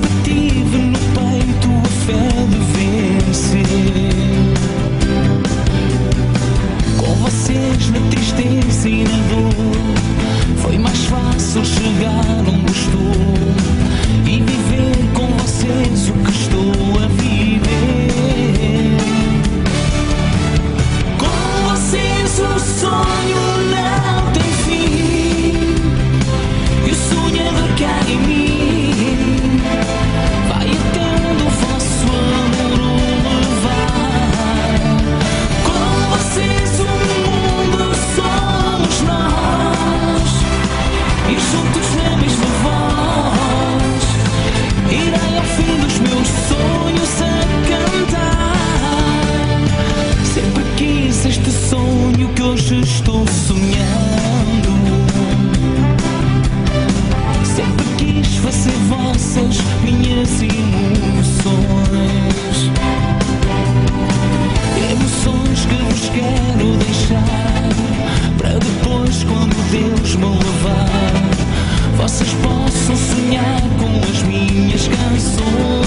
sempre tive no peito a fé de vencer. Com vocês na tristeza e na dor, foi mais fácil chegar onde estou e viver com vocês o que estou a viver. Com vocês o sonho não tem fim, e o sonhador que há em mim vai atendo o vosso amor levar. Com vocês o mundo somos nós, e juntos na mesma voz irei ao fim dos meus sonhos a cantar. Sempre quis este sonho que hoje estou sonhando. Sempre quis fazer vossas minhas emoções, emoções que vos quero deixar para depois, quando Deus me levar, vocês possam sonhar com as minhas canções.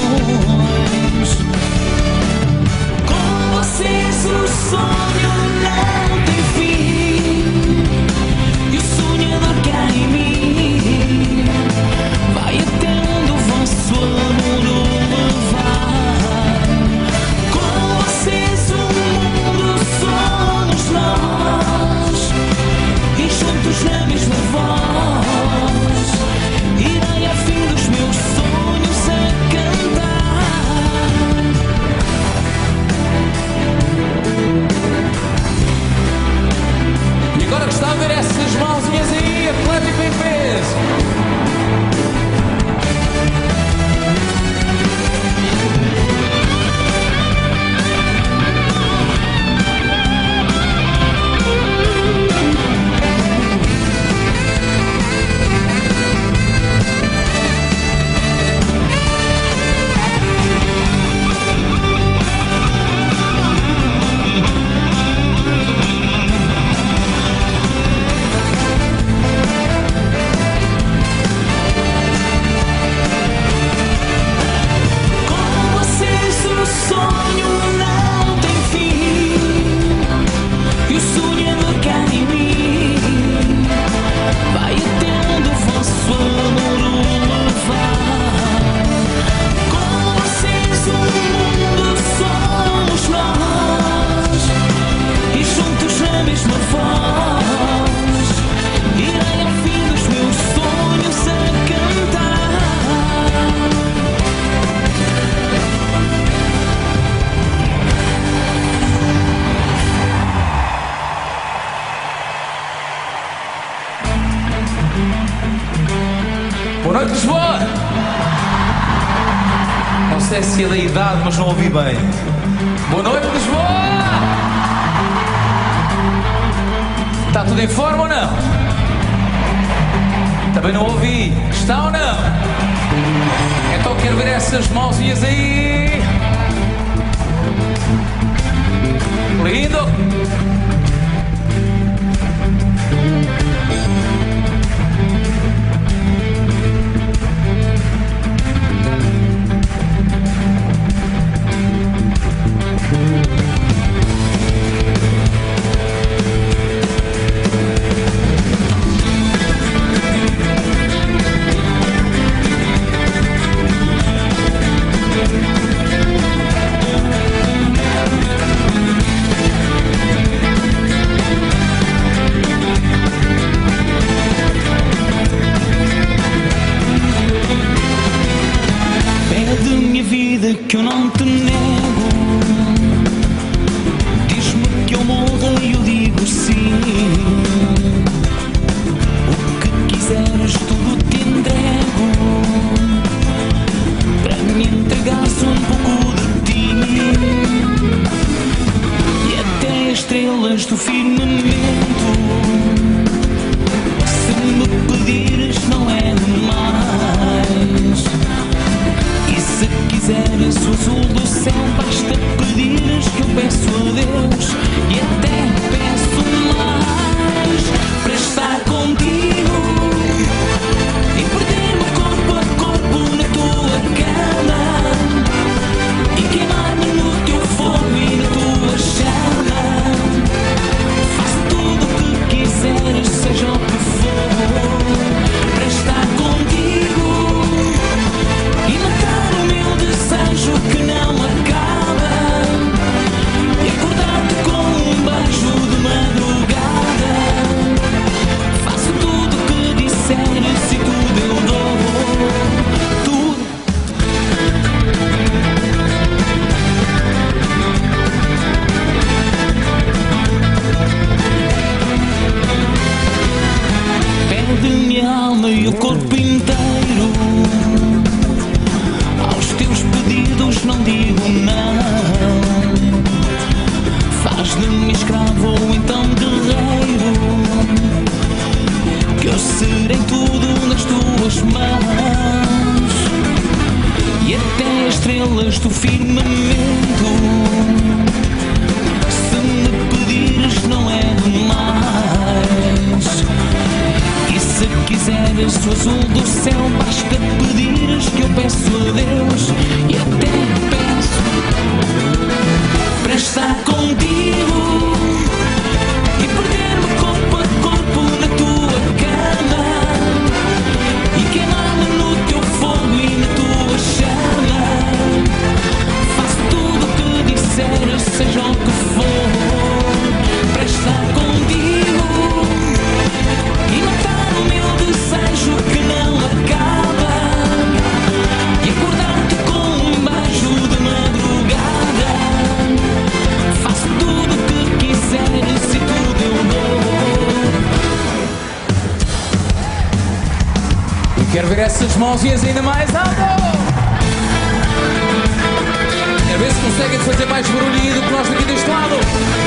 Com vocês o sonho não tem fim, e o sonhador que há em mim vai atendo o vosso amor levar. Com vocês o mundo somos nós, e juntos na mesma voz irei ao fim dos meus sonhos a cantar. E agora gostava de ver essas mãozinhas aí, Atlético em peso. Boa noite, Lisboa! Não sei se é da idade, mas não ouvi bem. Boa noite, Lisboa! Está tudo em forma ou não? Também não ouvi. Está ou não? Então quero ver essas mãozinhas aí. Lindo! Que eu não te nego, diz-me que eu morra e eu digo sim. O que quiseres tudo te entrego, para me entregares um pouco de ti. E até as estrelas do firmamento, se me pedires não é demais. E se quiseres o azul do céu, basta pedires que eu peço a Deus, e até peço mais, para estar contigo e perder-me corpo a corpo na tua cama. não digo não. Faz de mim escravo ou então guerreiro, que eu serei tudo nas tuas mãos. E até as estrelas do firmamento, se me pedires não é demais. E se quiseres o azul do céu, basta pedires que eu peço a Deus. E até peço para estar contigo e perder-me corpo a corpo na tua cama, e queimar-me no teu fogo e na tua chama. Faço tudo o que disseres, seja o que for, para estar contigo e matar o meu desejo que não acaba, e acordar-te com um beijo de madrugada. Faço tudo o que quiseres e tudo eu dou. Eu quero ver essas mãozinhas ainda mais alto. Quero ver se conseguem fazer mais barulho do que nós daqui deste lado.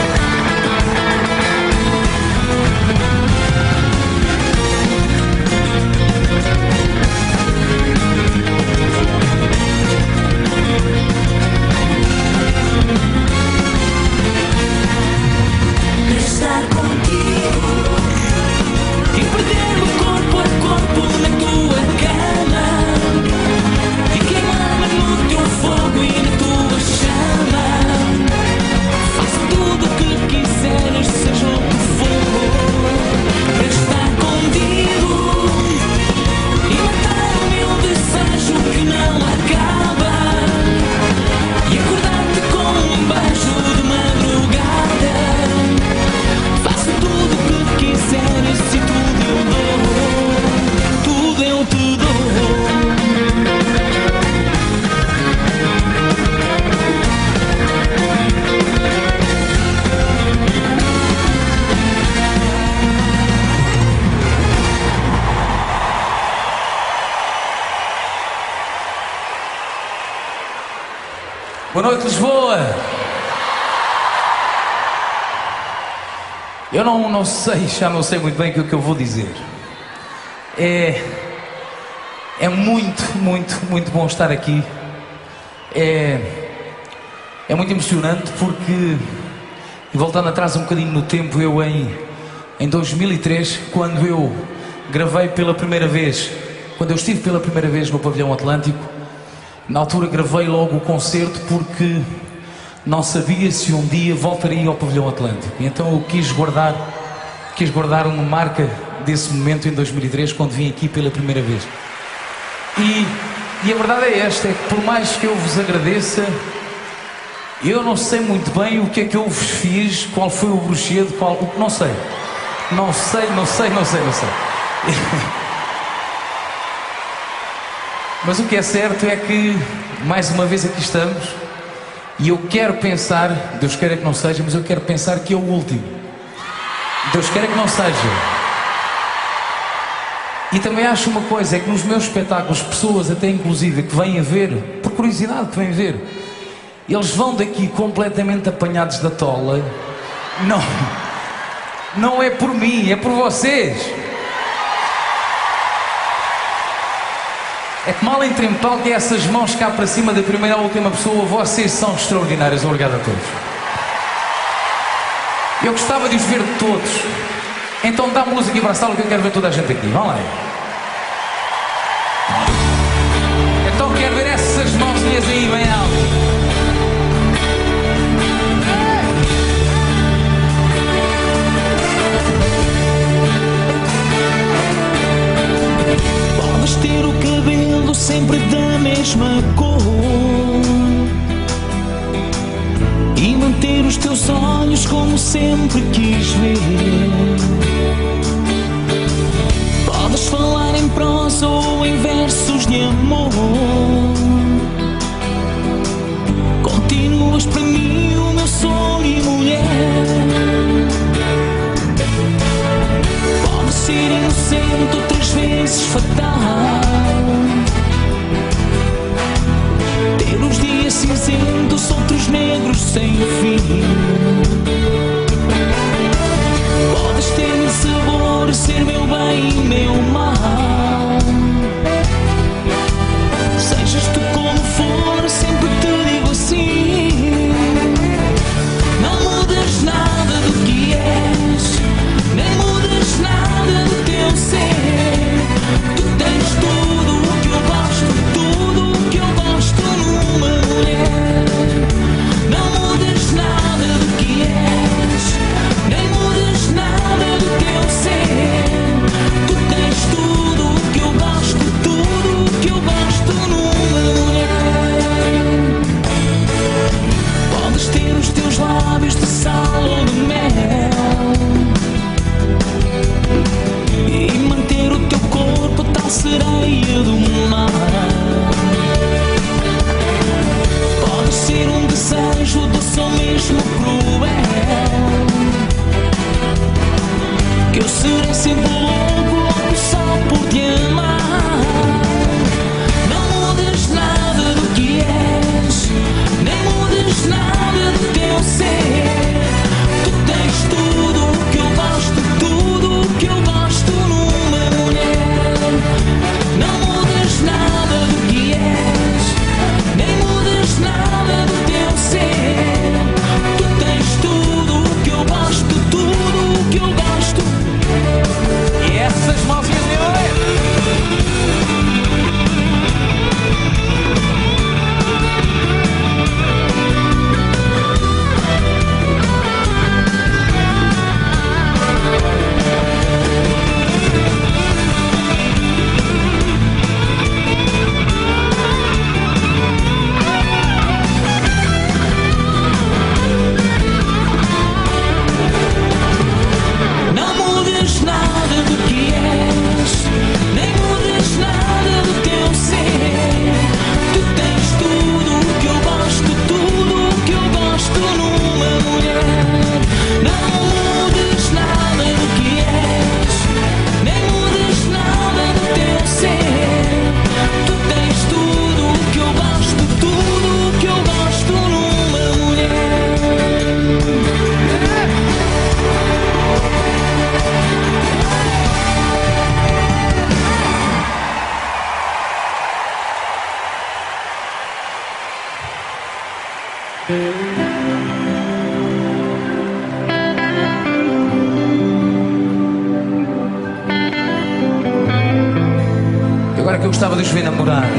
Estar contigo e perder-me corpo a corpo na tua cama, e queimar-me no teu fogo e na tua chama. Faço tudo o que quiseres, seja o que for, para estar contigo e matar o meu desejo que não acaba, e acordar-te com um beijo de madrugada. Faço tudo o que quiseres e tudo eu dou, tudo eu te dou. Boa noite, Lisboa. Eu não sei, já não sei muito bem o que eu vou dizer. É muito bom estar aqui. É muito emocionante porque, e voltando atrás um bocadinho no tempo, eu em 2003, quando eu gravei pela primeira vez, quando eu estive pela primeira vez no Pavilhão Atlântico, na altura gravei logo o concerto porque não sabia se um dia voltaria ao Pavilhão Atlântico. E então eu quis guardar uma marca desse momento em 2003, quando vim aqui pela primeira vez. E a verdade é esta, é que por mais que eu vos agradeça, eu não sei muito bem o que é que eu vos fiz, qual foi o bruxedo, não sei. Não sei. Mas o que é certo é que, mais uma vez aqui estamos, e eu quero pensar, Deus queira que não seja, mas eu quero pensar que é o último. Deus queira que não seja. E também acho uma coisa, é que nos meus espetáculos, pessoas até inclusive que vêm a ver, por curiosidade que vêm ver, eles vão daqui completamente apanhados da tola. Não é por mim, é por vocês. É que mal entrem no palco e essas mãos cá para cima da primeira à última pessoa, vocês são extraordinários. Obrigado a todos. Eu gostava de os ver todos. Então dá-me luz aqui para a sala que eu quero ver toda a gente aqui. Vamos lá. Então quero ver essas mãozinhas aí bem alto. Podes ter o cabelo sempre da mesma cor e manter os teus olhos como sempre quis ver. Podes falar em prosa ou em versos de amor. Continuas para mim o meu sol e mulher. Podes ser inocente outras vezes fatal, ter os dias cinzentos outros negros sem fim. Podes ter meu sabor, ser meu bem e meu mal. Sejas tu como for, sempre te digo assim. Não mudas nada do que és, nem mudas nada do teu ser. Tu tens tudo o que eu gosto, tudo o que eu gosto numa mulher. Não mudas nada do que és, nem mudas nada do teu ser. Tu tens tudo o que eu gosto, tudo o que eu gosto numa mulher. Podes ter os teus lábios de sal ou de mel e manter o teu corpo tal sereia do mar. Podes ser um desejo doce ou mesmo cruel, que eu serei sempre louco só por te amar. Não mudas nada do que és, nem mudas nada do teu ser. Tu tens tudo o que eu gosto, tudo o que eu gosto numa mulher. Não mudas nada do que és, nem mudas nada do teu ser. Tu tens tudo o que eu gosto, tudo o que eu gosto. E essas mãozinhas de não mudas nada do que és, nem mudas nada do teu ser. Tu tens tudo o que eu gosto, tudo o que eu gosto numa mulher. Não mudas nada do que és, nem mudas nada do teu ser. Tu tens tudo o que eu gosto, tudo o que eu gosto numa mulher. E agora que eu gostava de os ver namorar.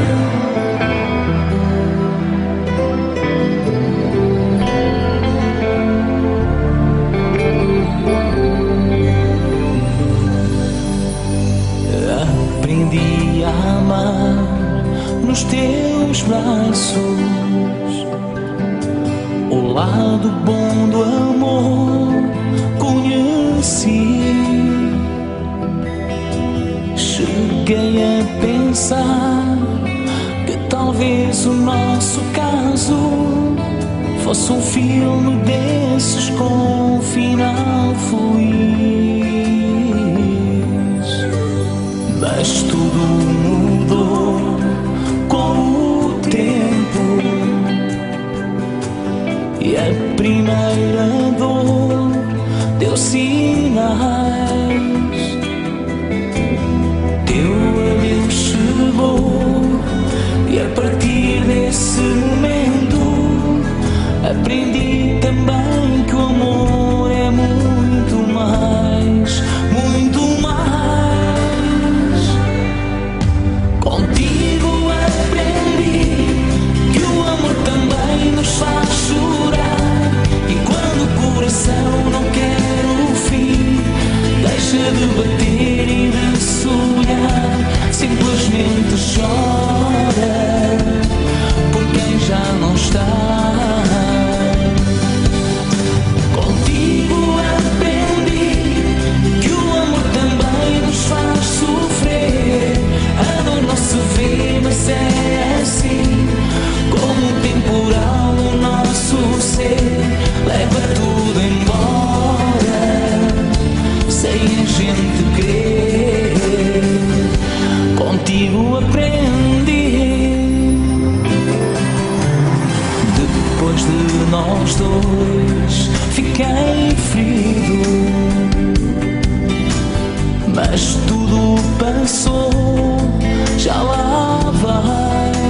Aprendi a amar nos teus braços, o lado bom do amor conheci. Cheguei a pensar que talvez o nosso caso fosse um filme desses com um final feliz. Mas tudo mudou com o tempo e a primeira dor deu sinais. Teu adeus chegou e a partir desse momento aprendi também que o amor é muito mais, muito mais. Contigo aprendi que o amor também nos faz chorar, e quando o coração não quer o fim, deixa depois de nós dois fiquei ferido, mas tudo passou, já lá vai.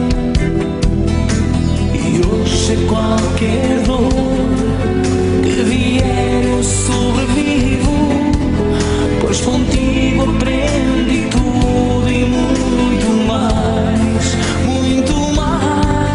E hoje é qualquer dor que vier eu sobrevivo, pois contigo aprendi tudo e muito mais, muito mais.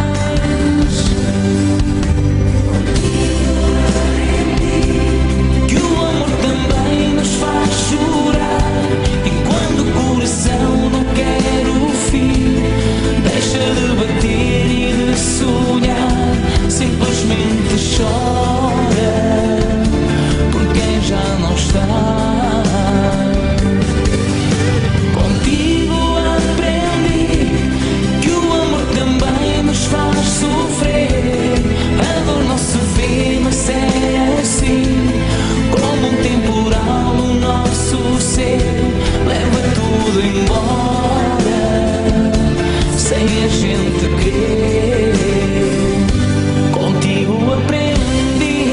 Que o amor também nos faz chorar, e quando o coração não quer o fim, deixa de bater e de sonhar, simplesmente chora por quem já não está. Contigo aprendi que o amor também nos faz sofrer, a dor não se vê, mas é assim, como um temporal no nosso ser, leva tudo embora, sem a gente querer. Contigo aprendi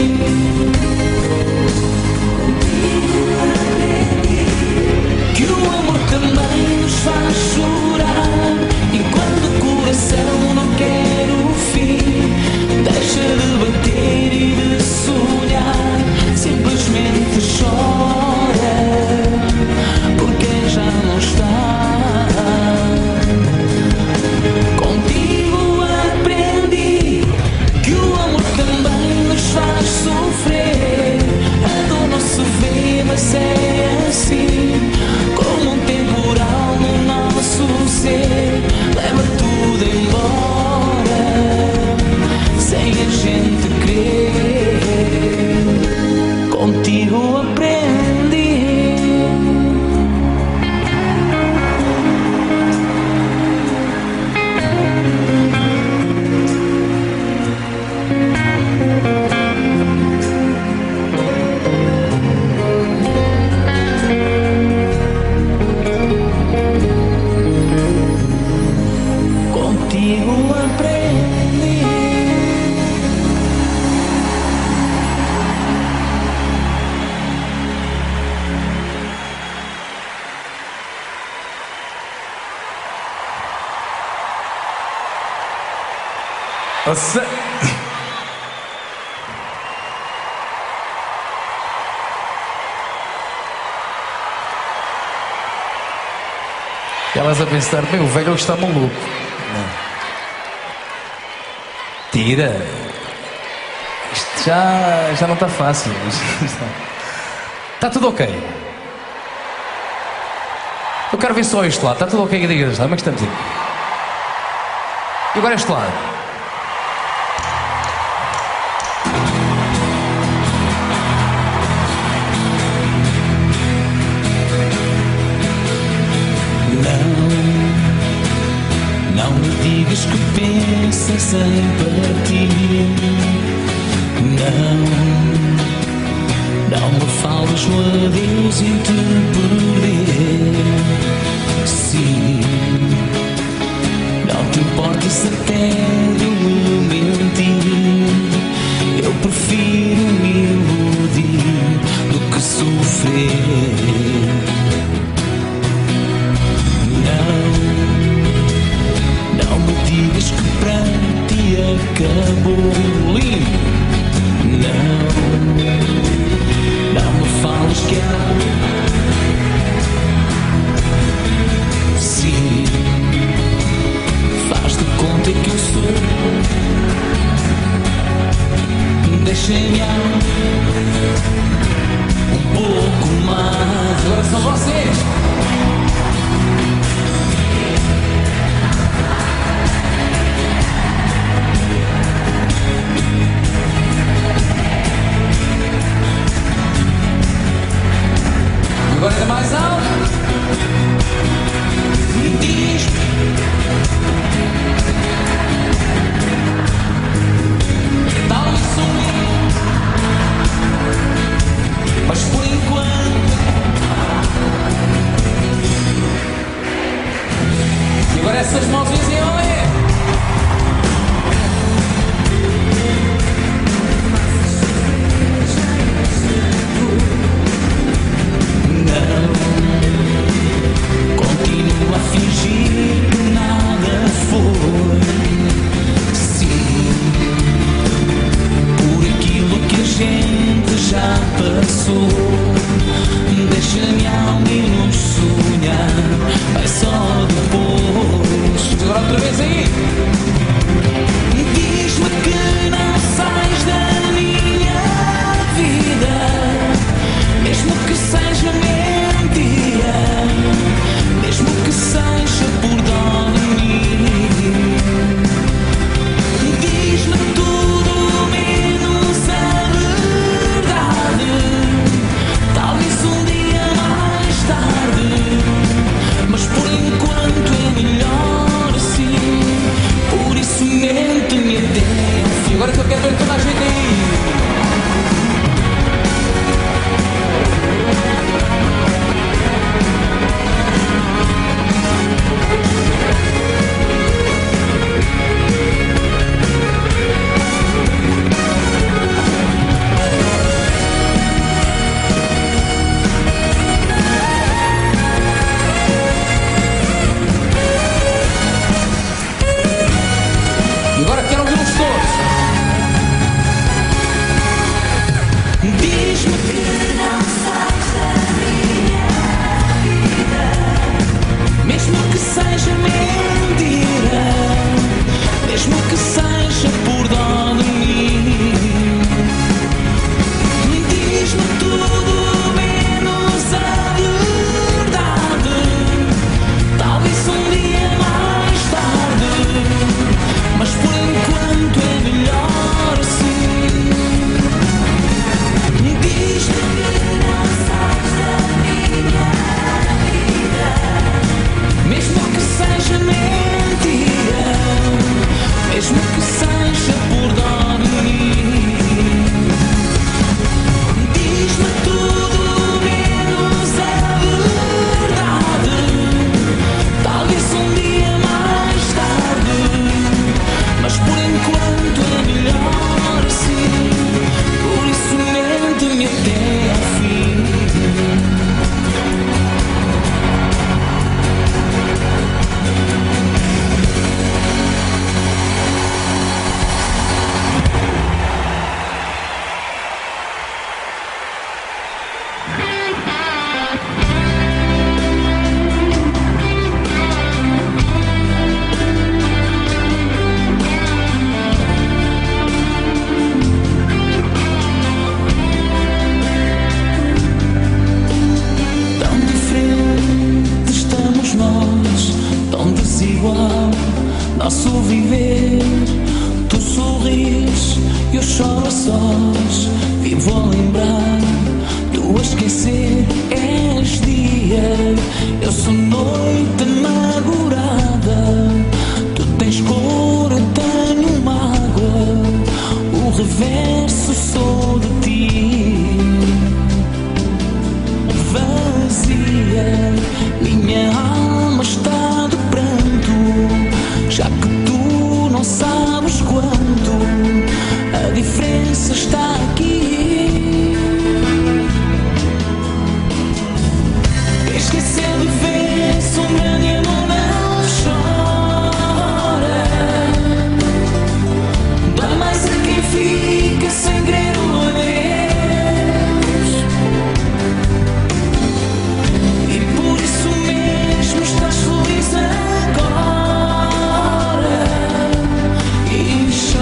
que o amor também nos faz chorar, e quando o coração não quer o fim, deixa de bater e de sonhar, simplesmente chora por quem já não está. Contigo aprendi que o amor também nos faz sofrer, a dor não se vê, mas é assim, como um temporal no nosso ser, leva tudo embora, sem a gente querer. Contigo aprendi. Contigo aprendi. Elas a pensar, meu, o velho está maluco. Tira. Isto já não está fácil. Está tudo ok. Eu quero ver só este lado. Está tudo ok que digas, como é que estamos aqui? E agora este lado. Não me digas que pensas em partir. Não me fales no adeus e te perder. Sim, não te importes até de eu me mentir. Eu prefiro me iludir do que sofrer. Não me digas que para ti acabou. Não me fales que há. Sim, faz de conta que eu sou. Deixem-me um pouco mais. Agora são vocês. Agora ainda mais alto. Me diz tal isso. agora que eu quero ver toda a gente aí. Agora quero ouvir os todos. Diz-me que não sais da minha vida, mesmo que seja mentira, mesmo que seja por dó de mim. Diz-me tudo menos a verdade, talvez um dia mais tarde, mas por enquanto é melhor assim. Diz-me que não sais da minha vida, mesmo que seja mentira, mesmo que seja por dó de mim. Diz-me tudo menos a verdade, talvez um dia mais tarde, mas por enquanto é melhor assim. Por isso mente-me até ao fim. Tão diferente estamos nós, tão desigual nosso viver. Tu sorris, eu choro a sós, vivo a lembrar, tu a esquecer. És dia, eu sou noite amargurada. Tu tens cor, eu tenho mágoa, o reverso sou de ti. Vazia, minha alma está de pranto, já que tu não sabes quanto a diferença está aqui. Esquecer de ver se um grande amor não chora, dói mais a quem fica sem querer o adeus. E por isso mesmo estás feliz agora e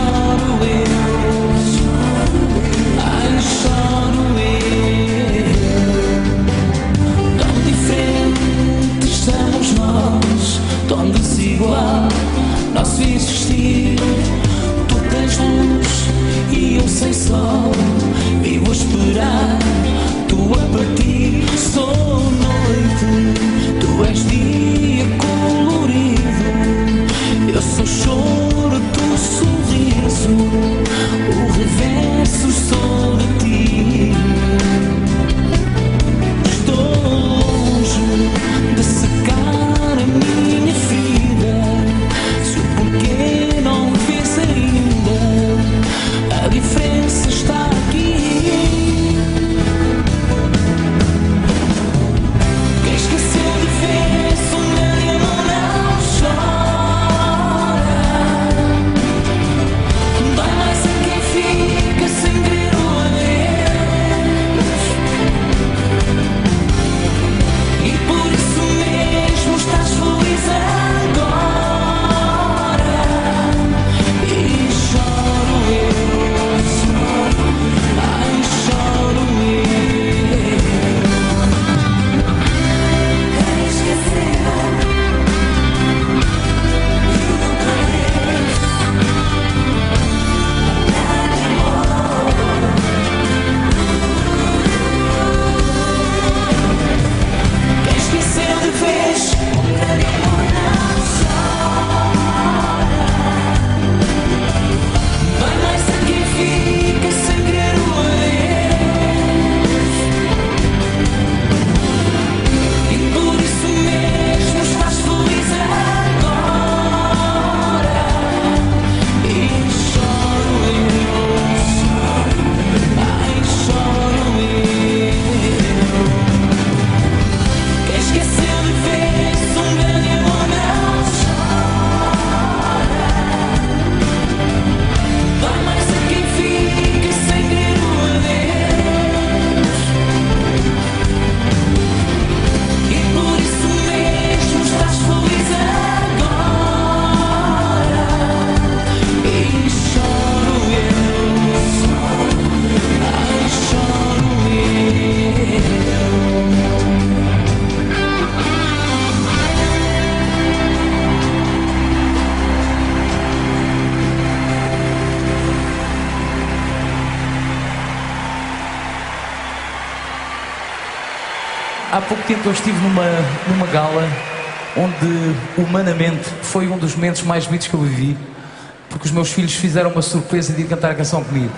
há pouco tempo eu estive numa gala onde, humanamente, foi um dos momentos mais bonitos que eu vivi, porque os meus filhos fizeram uma surpresa de ir cantar a canção comigo.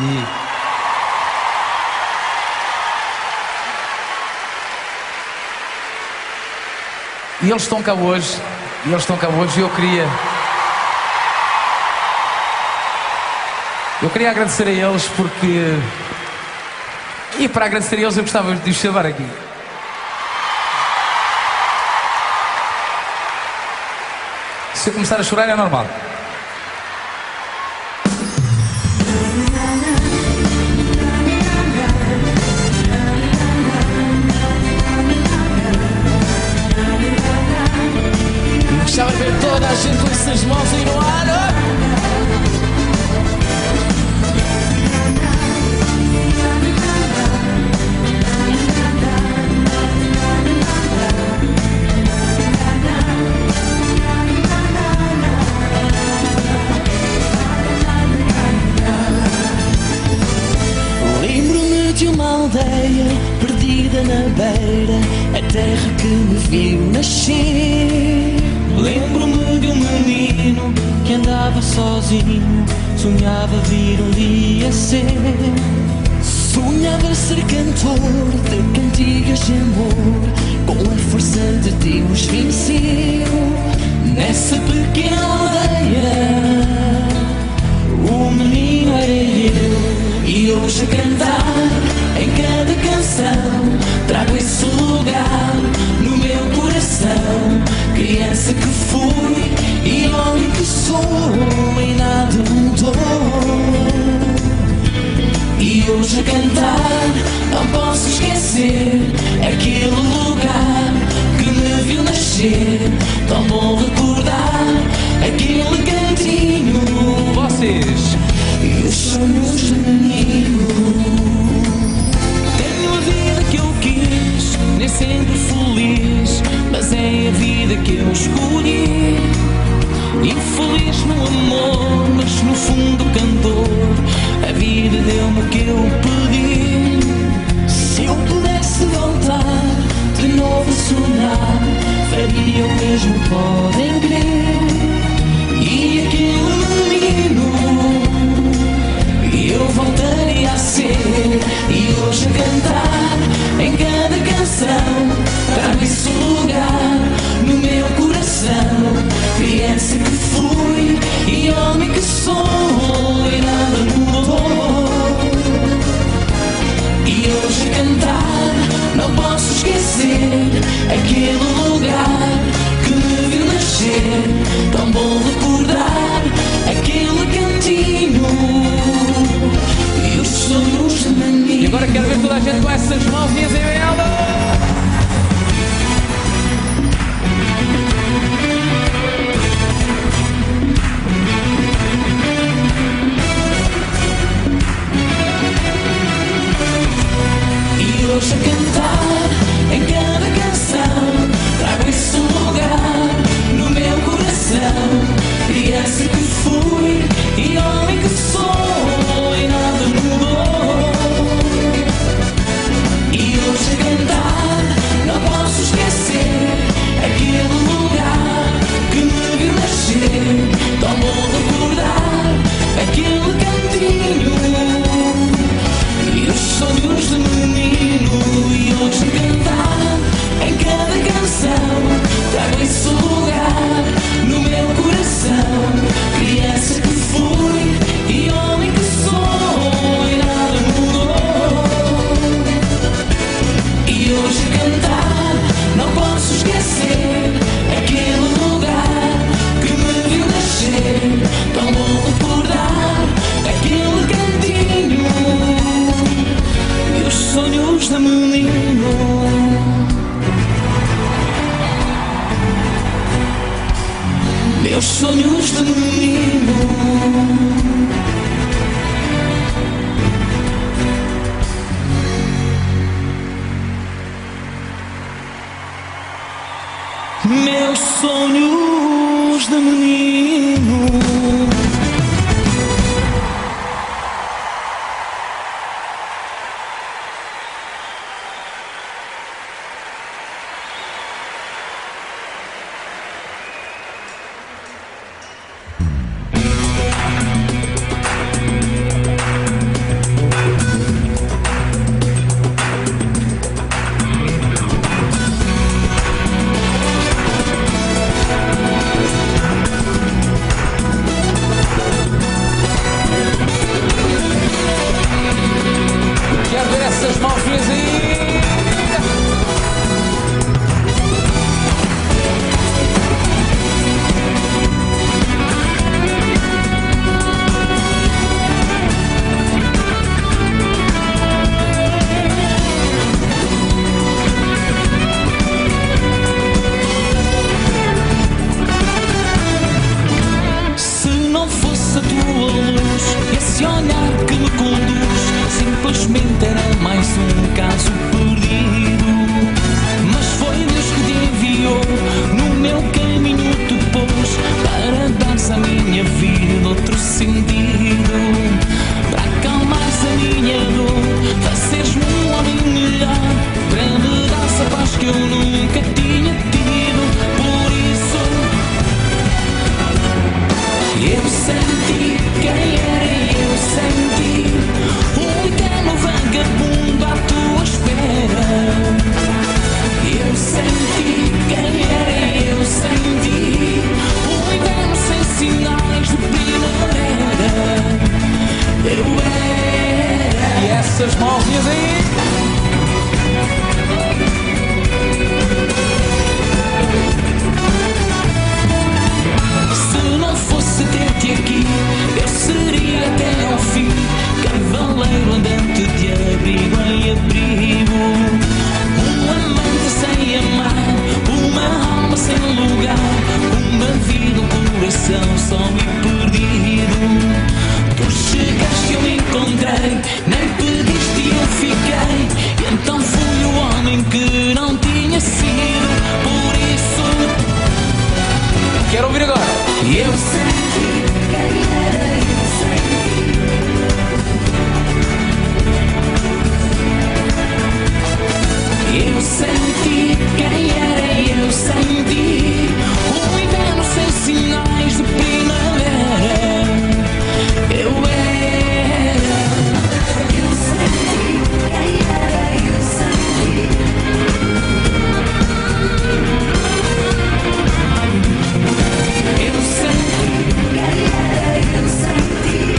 E eles estão cá hoje, e eu queria agradecer a eles porque... E para agradecer a eles eu gostava de os chamar aqui. Se eu começar a chorar é normal. Gostava de ver toda a gente com essas mãos aí no ar. Lembro-me de uma aldeia perdida na beira, a terra que me viu nascer. Lembro-me de um menino que andava sozinho, sonhava vir um dia ser. Sonhava ser cantor de cantigas de amor, com a força de Deus venceu. Nessa pequena aldeia, o menino era eu, e hoje a cantar em cada canção trago esse lugar no meu coração. Criança que fui e homem que sou, e nada mudou. E hoje a cantar não posso esquecer aquele lugar que me viu nascer. Tão bom recordar aquele cantinho. Vocês e os sonhos de menino. Tenho a vida que eu quis, nem sempre feliz, mas é a vida que eu escolhi. Infeliz no amor, mas no fundo cantor, a vida deu-me o que eu pedi. Se eu pudesse voltar de novo a sonhar, faria o mesmo, podem crer. E aquele menino eu voltaria a ser. E hoje a cantar em cada canção trago esse lugar no meu coração. Criança que fui e homem que sou, e nada mudou. E hoje a cantar não posso esquecer aquele lugar que me viu nascer. Tão bom recordar aquele cantinho e os sonhos de menino. E agora quero ver toda a gente com essas mãozinhas em ela. E hoje a cantar em cada canção trago esse lugar no meu coração. Criança que fui e homem que sou, e nada mudou. E hoje esse olhar que me conduz simplesmente era mais um caso perdido. Mas foi Deus que te enviou, no meu caminho te pôs, para dar-se a minha vida outro sentido, para acalmares a minha dor, para seres-me um homem melhor, para me dar-se a paz que eu nunca tinha tido. Por isso eu senti quem era, eu senti um eterno vagabundo à tua espera. Eu senti quem era, eu senti um inverno sem sinais de primavera. Eu era. E essas mãozinhas aí? Se não fosse ter-te aqui, eu seria até ao fim cavaleiro andante de abrigo em abrigo, um amante sem amar, uma alma sem lugar, uma vida, um coração só e perdido. Tu chegaste, eu encontrei, nem pediste e eu fiquei, e então fui o homem que não tinha sido. Por isso quero ouvir agora. eu senti quem era, eu senti. Eu senti quem era, eu senti um inverno sem sinais de primavera. Eu era. Eu senti quem era, eu senti. Eu senti quem era, eu senti.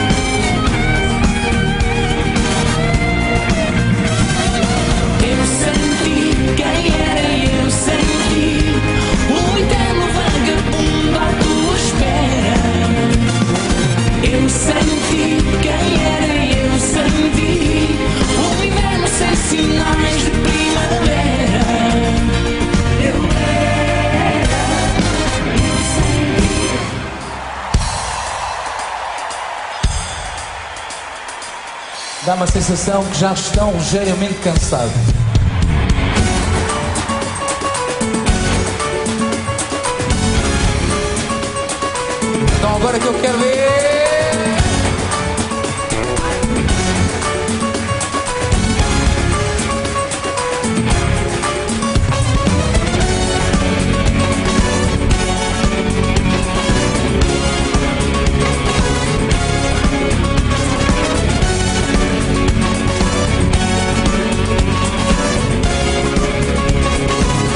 Eu senti quem era, eu senti um eterno vagabundo à tua espera. Eu senti quem era, eu senti um inverno sem sinais de primavera. Eu era. Eu senti. Dá uma sensação que já estão ligeiramente cansados. Então agora que eu quero ver.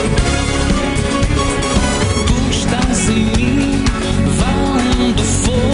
Tu estás em mim, vá onde for.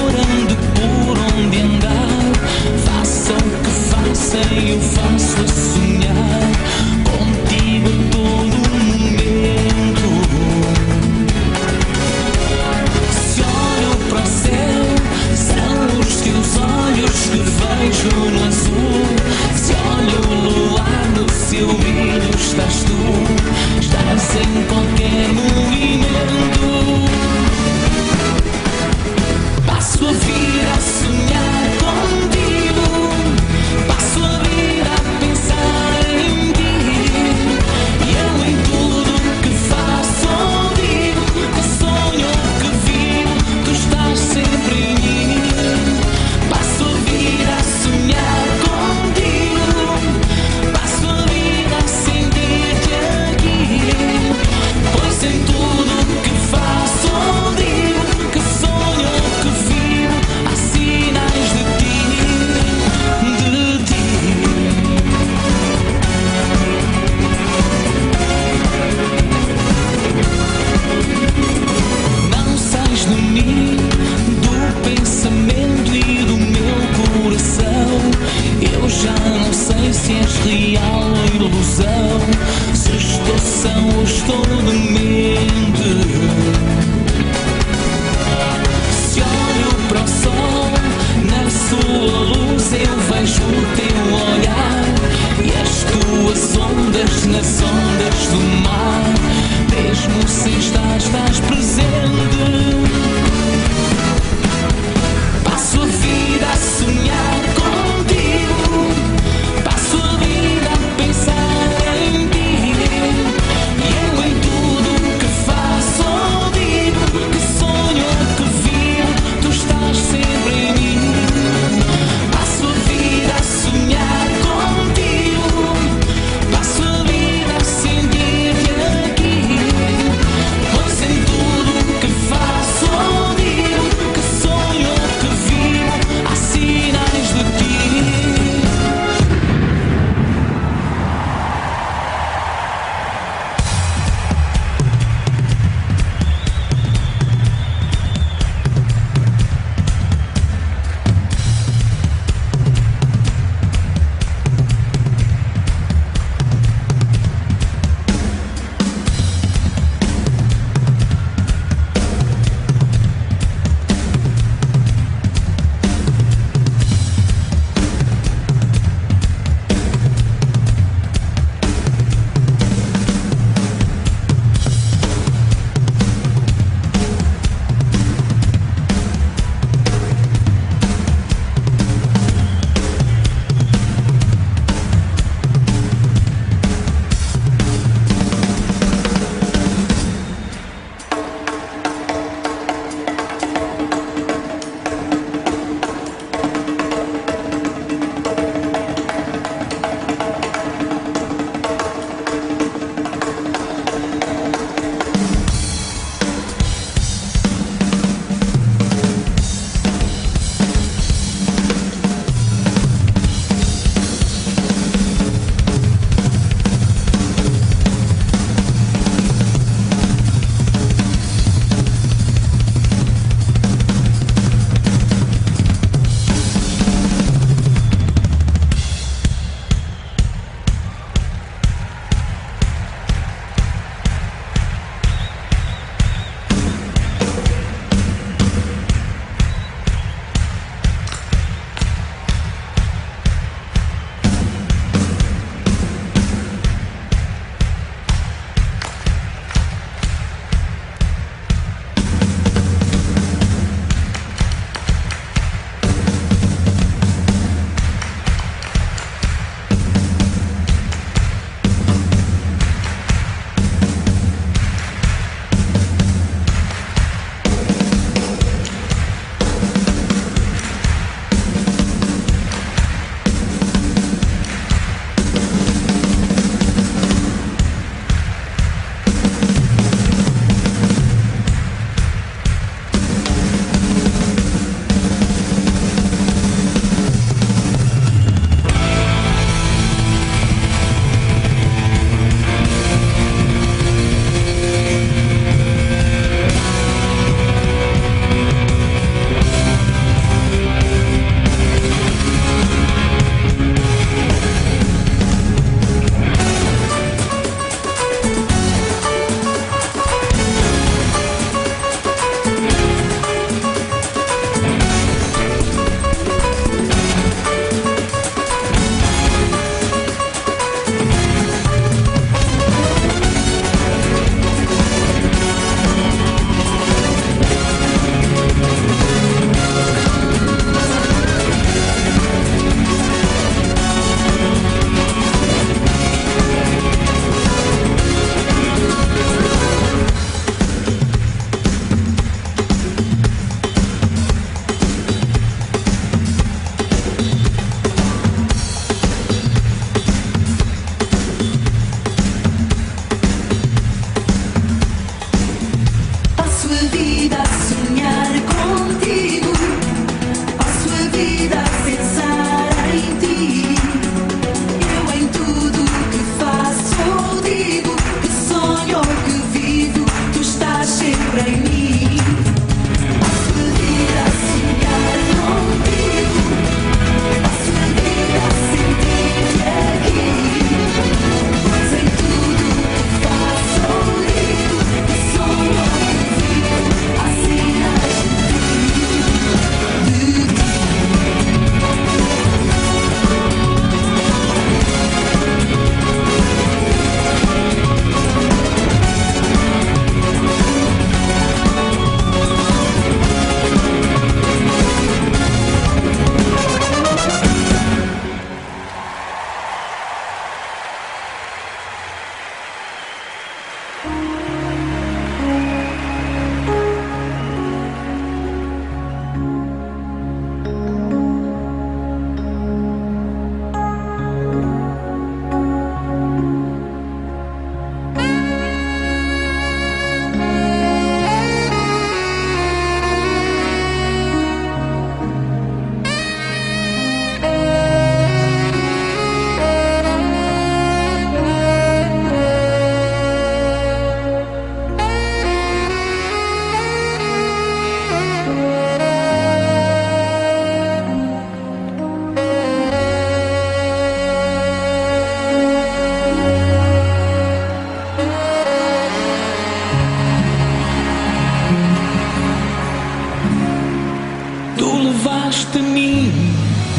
mim.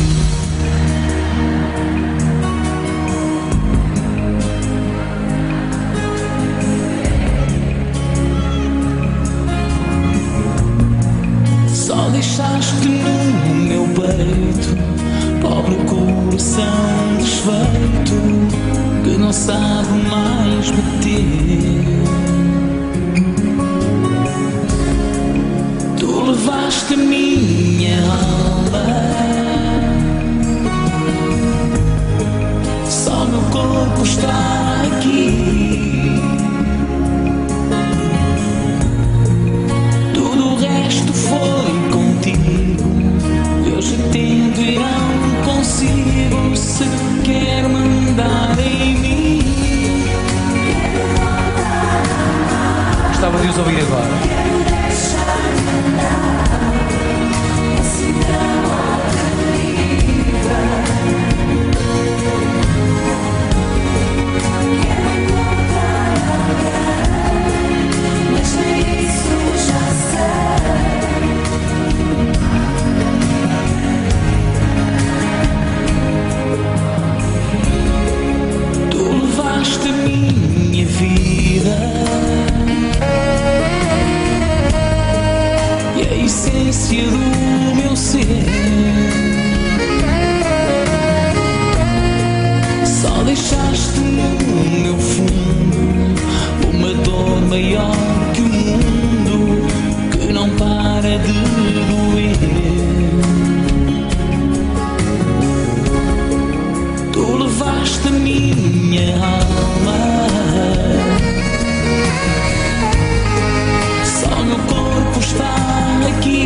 Só deixaste no meu peito pobre coração desfeito que não sabe mais bater. Tu levaste a minha alma, só meu corpo está aqui. Tudo o resto foi contigo. Hoje tento e não consigo sequer mandar em mim. Gostava de os ouvir agora. Minha vida e a essência do meu ser. Só deixaste no meu fundo uma dor maior que o mundo que não para de doer. Tu levaste a minha alma, só meu corpo está aqui.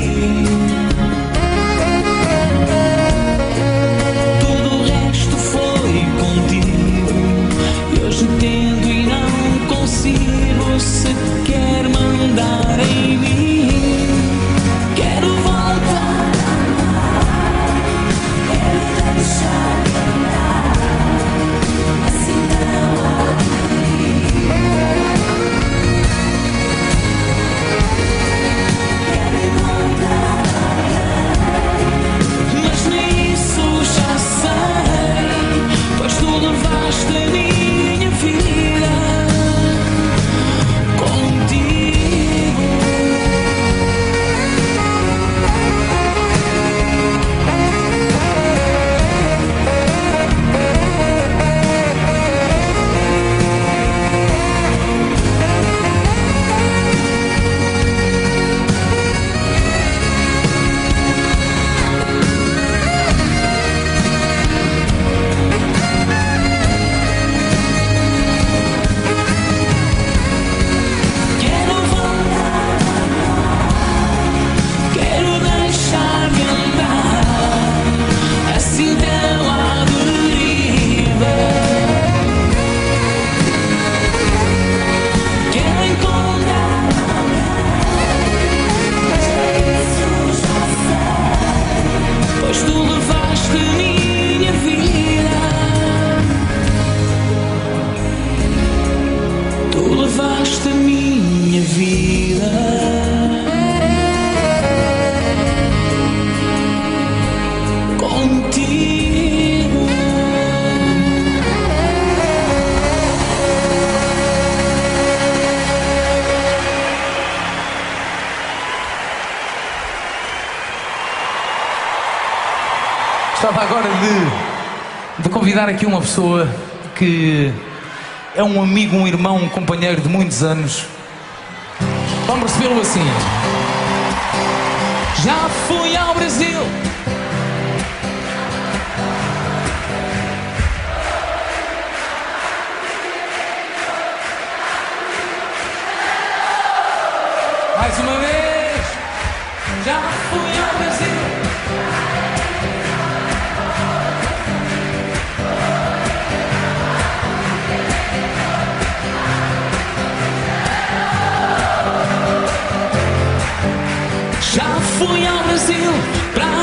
Tudo o resto foi contigo e hoje tento e não consigo sequer mandar em mim. Quero voltar a amar, quero deixar de amar, assim não há perigo. Mas nem isso já sei, pois tu levaste a minha vida contigo. Gostava agora de convidar aqui uma pessoa que é um amigo, um irmão, um companheiro de muitos anos. Vamos recebê-lo assim. Já fui ao Brasil, mais uma vez. Já fui ao Brasil, já fui ao Brasil pra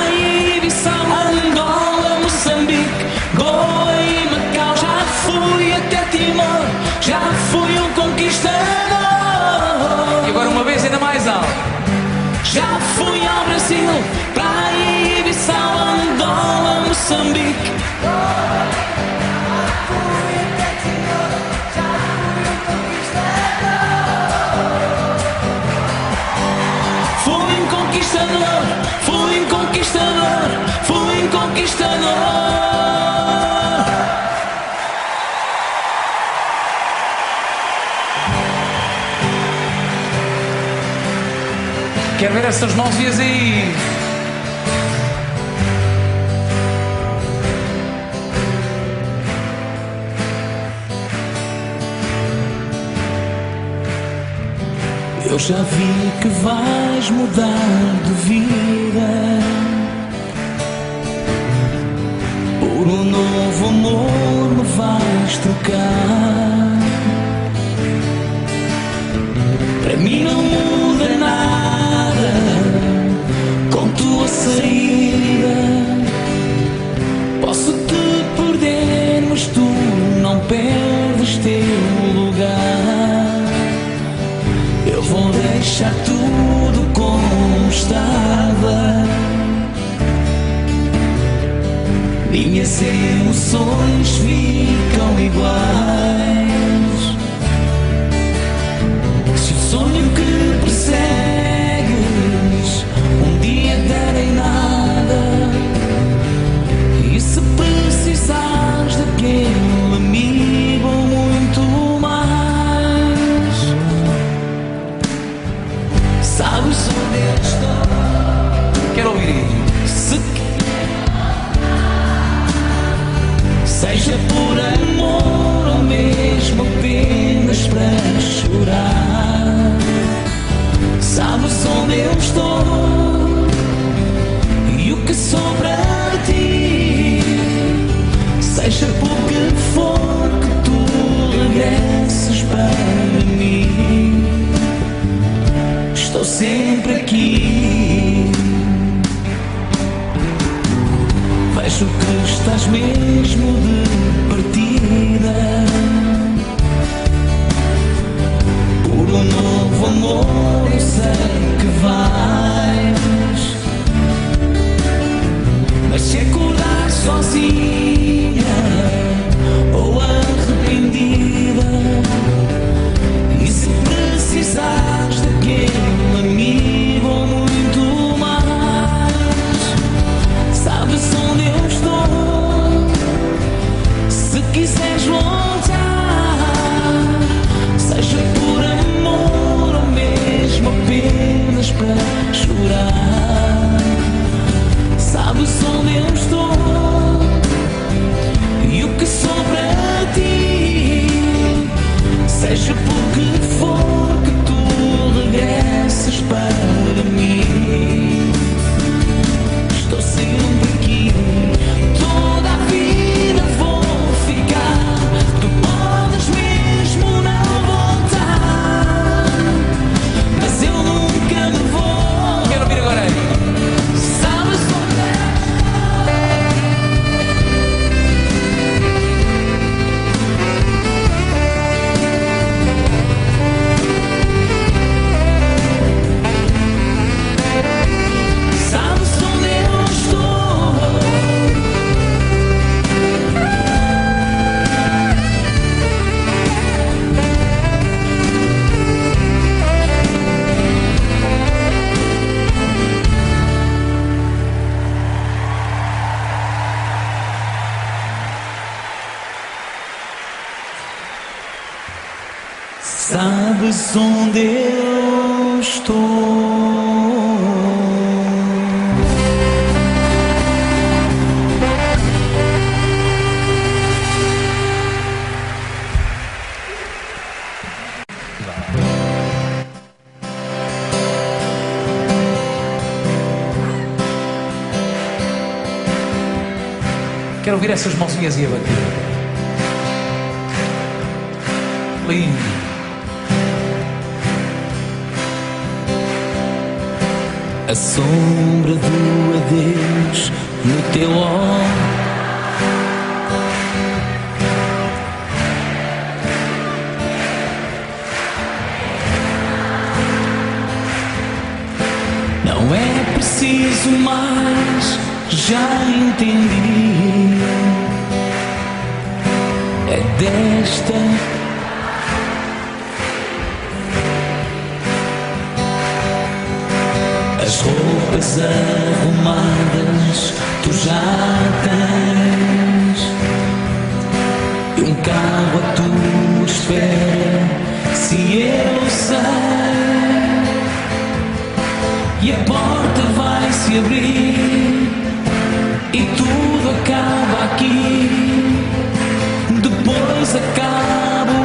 Moçambique. Fui um conquistador, fui um conquistador, fui um conquistador. Quero ver essas mãozinhas aí. Eu já vi que vais mudar de vida por um novo amor, me vais trocar. Para mim não muda nada com tua saída. Posso te perder, mas tu não perdes teu lugar. Eu vou deixar tudo como estava. Minhas emoções ficam iguais. Se o sonho que persegues um dia der em nada, e se precisares daquele amigo ou muito mais, sabes onde eu estou. Quero ouvir isso. Seja por amor ou mesmo apenas para chorar, sabes onde eu estou e o que sobra a ti. Seja por que for que tu regresses para mim, estou sempre aqui. Vejo que estás mesmo de partida por um novo amor. Eu sei que vais, mas se acordar sozinha ou arrependida, e se precisares daquele amigo ou muito mais, sabes onde eu estou. Se quiseres voltar, seja por amor ou mesmo apenas para chorar, sabes onde eu estou e o que sobra a ti. Seja por que for que tu regresses para mim, estou sempre aqui. Toda a vida vou ficar. Tu podes mesmo não voltar, mas eu nunca me vou. Quero ouvir agora aí. Sabes onde é? Sabes onde eu estou. Sabes onde eu estou. Quero ouvir essas mãozinhas e a bater. Lindo. A sombra do adeus no teu olhar, não é preciso mais já entendi. É desta as roupas arrumadas tu já tens, e um carro à tua espera, se eu sei, e a porta vai se abrir e tudo acaba aqui. Depois acabo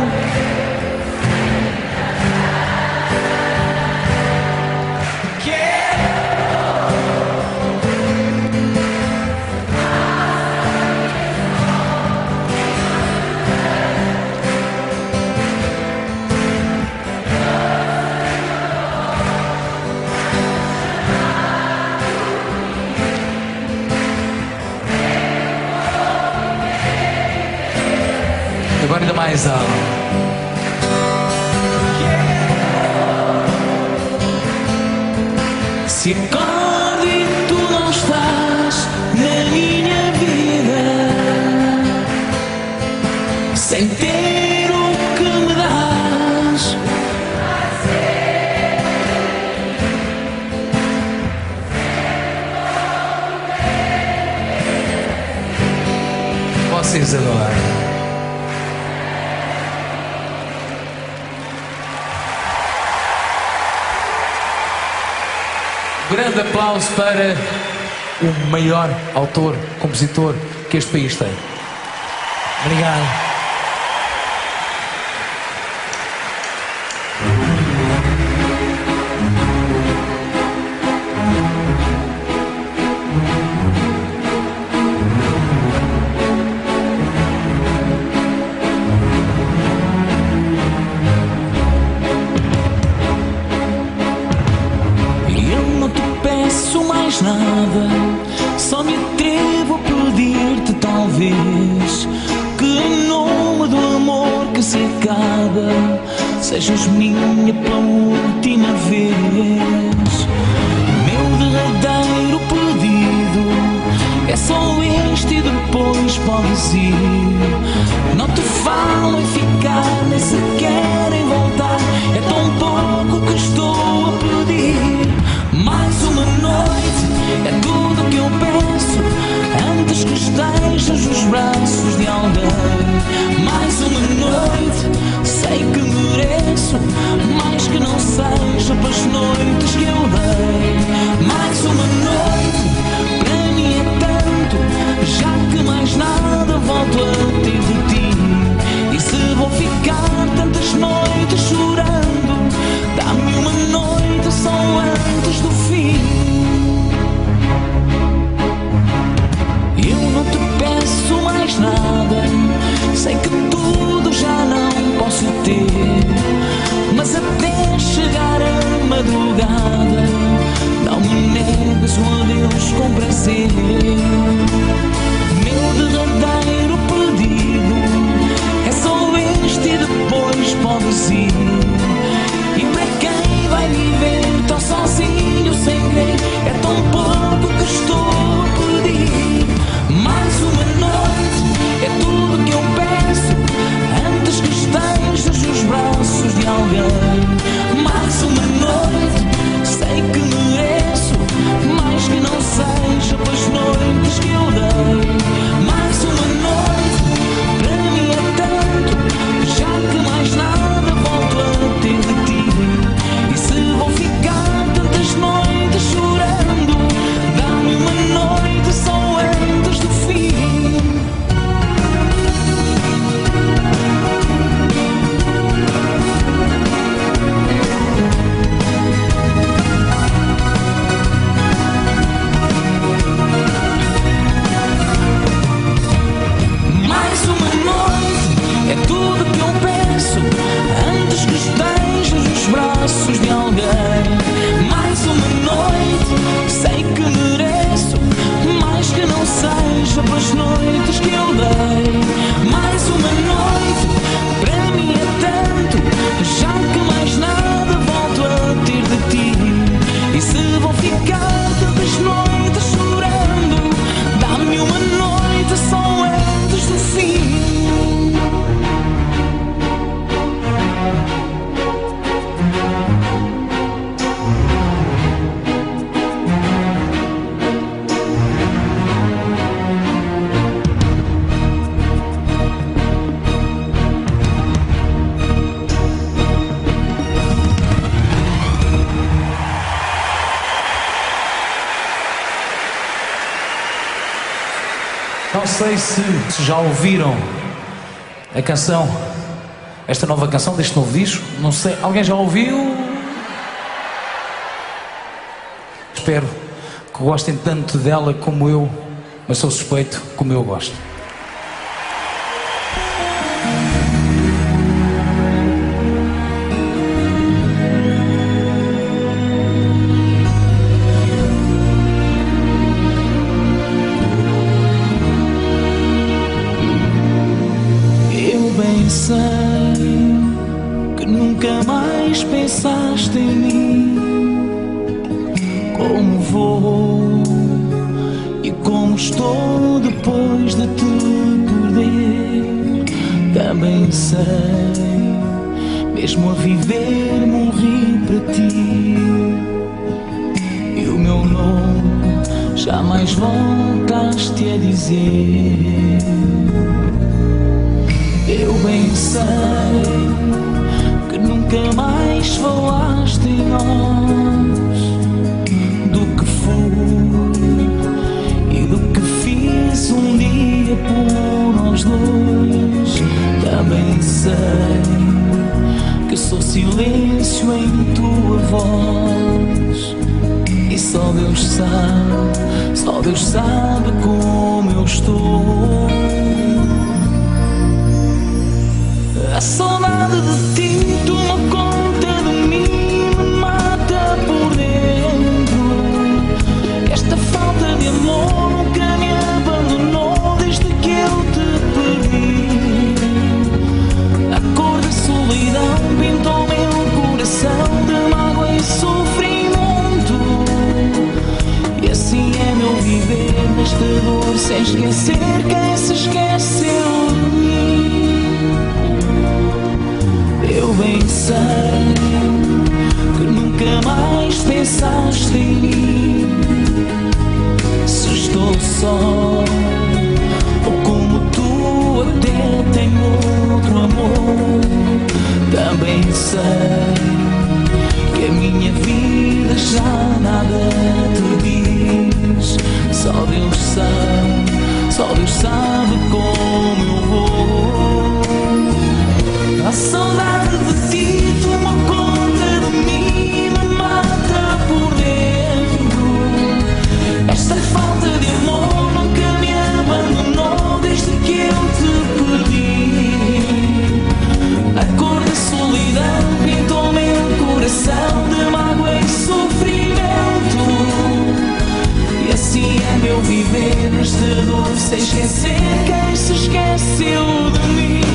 agora ainda mais alto. Se acordo e tu não estás na minha vida, sem ter o que me dás, vocês agora. Grande aplauso para o maior autor, compositor que este país tem. Obrigado. Nada, só me atrevo a pedir-te talvez que em nome do amor que se acaba sejas minha pela última vez. Meu derradeiro pedido é só este e depois podes ir. Não te falo em ficar, nem sequer em voltar, é tão pouco que estou a pedir. Mais uma noite é tudo que eu peço, antes que estejas nos braços de alguém. Mais uma noite, sei que mereço, mais que não seja para as noites que eu dei. Mais uma noite, para mim é tanto, já que mais nada volto a ter de ti. E se vou ficar tantas noites chorando, dá-me uma noite só antes do fim. Eu não te peço mais nada, sei que tudo já não posso ter, mas até chegar a madrugada não me negues um adeus com prazer. Meu derradeiro pedido é só este e depois podes ir. E para quem vai viver tão sozinho sem querer, é tão pouco que estou a pedir. Mais uma noite é tudo que eu peço, antes que estejas nos braços de alguém. Mais uma noite, sei que mereço, mais que não seja pelas noites que eu dei. Mais uma noite, para mim é tanto, já que mais nada volto a ter de ti. E se vou ficar tantas noites chorando, dá-me uma noite só antes do fim. Mais uma noite é tudo que eu peço, antes que estejas nos braços de alguém. Mais uma noite, sei que mereço, mais que não seja pelas noites que eu dei. Mais uma noite, para mim é tanto, já que mais nada volto a ter de ti. E se vou ficar tantas noites chorando, Não sei se já ouviram a canção, esta nova canção deste novo disco. Não sei, alguém já ouviu? Espero que gostem tanto dela como eu, mas sou suspeito como eu gosto. Sei que nunca mais pensaste em mim. Como vou e como estou depois de te perder. Também sei, mesmo a viver morri para ti. E o meu nome jamais voltaste a dizer. Eu bem sei que nunca mais falaste em nós, do que fui e do que fiz um dia por nós dois. Também sei que sou silêncio em tua voz, e só Deus sabe como eu estou. A saudade de ti toma conta de mim, me mata por dentro. Esta falta de amor nunca me abandonou desde que eu te perdi. A cor da solidão pintou meu coração de mágoa e sofrimento. E assim é meu viver nesta dor, sem esquecer quem se esqueceu de mim. Eu bem sei que nunca mais pensaste em mim. Se estou só ou como tu até tenho outro amor. Também sei que a minha vida já nada te diz. Só Deus sabe como eu vou. A saudade de ti toma conta de mim, me mata por dentro. Esta falta de amor nunca me abandonou desde que eu te perdi. A cor da solidão pintou meu coração de mágoa e sofrimento. E assim é meu viver nesta dor, sem esquecer quem se esqueceu de mim.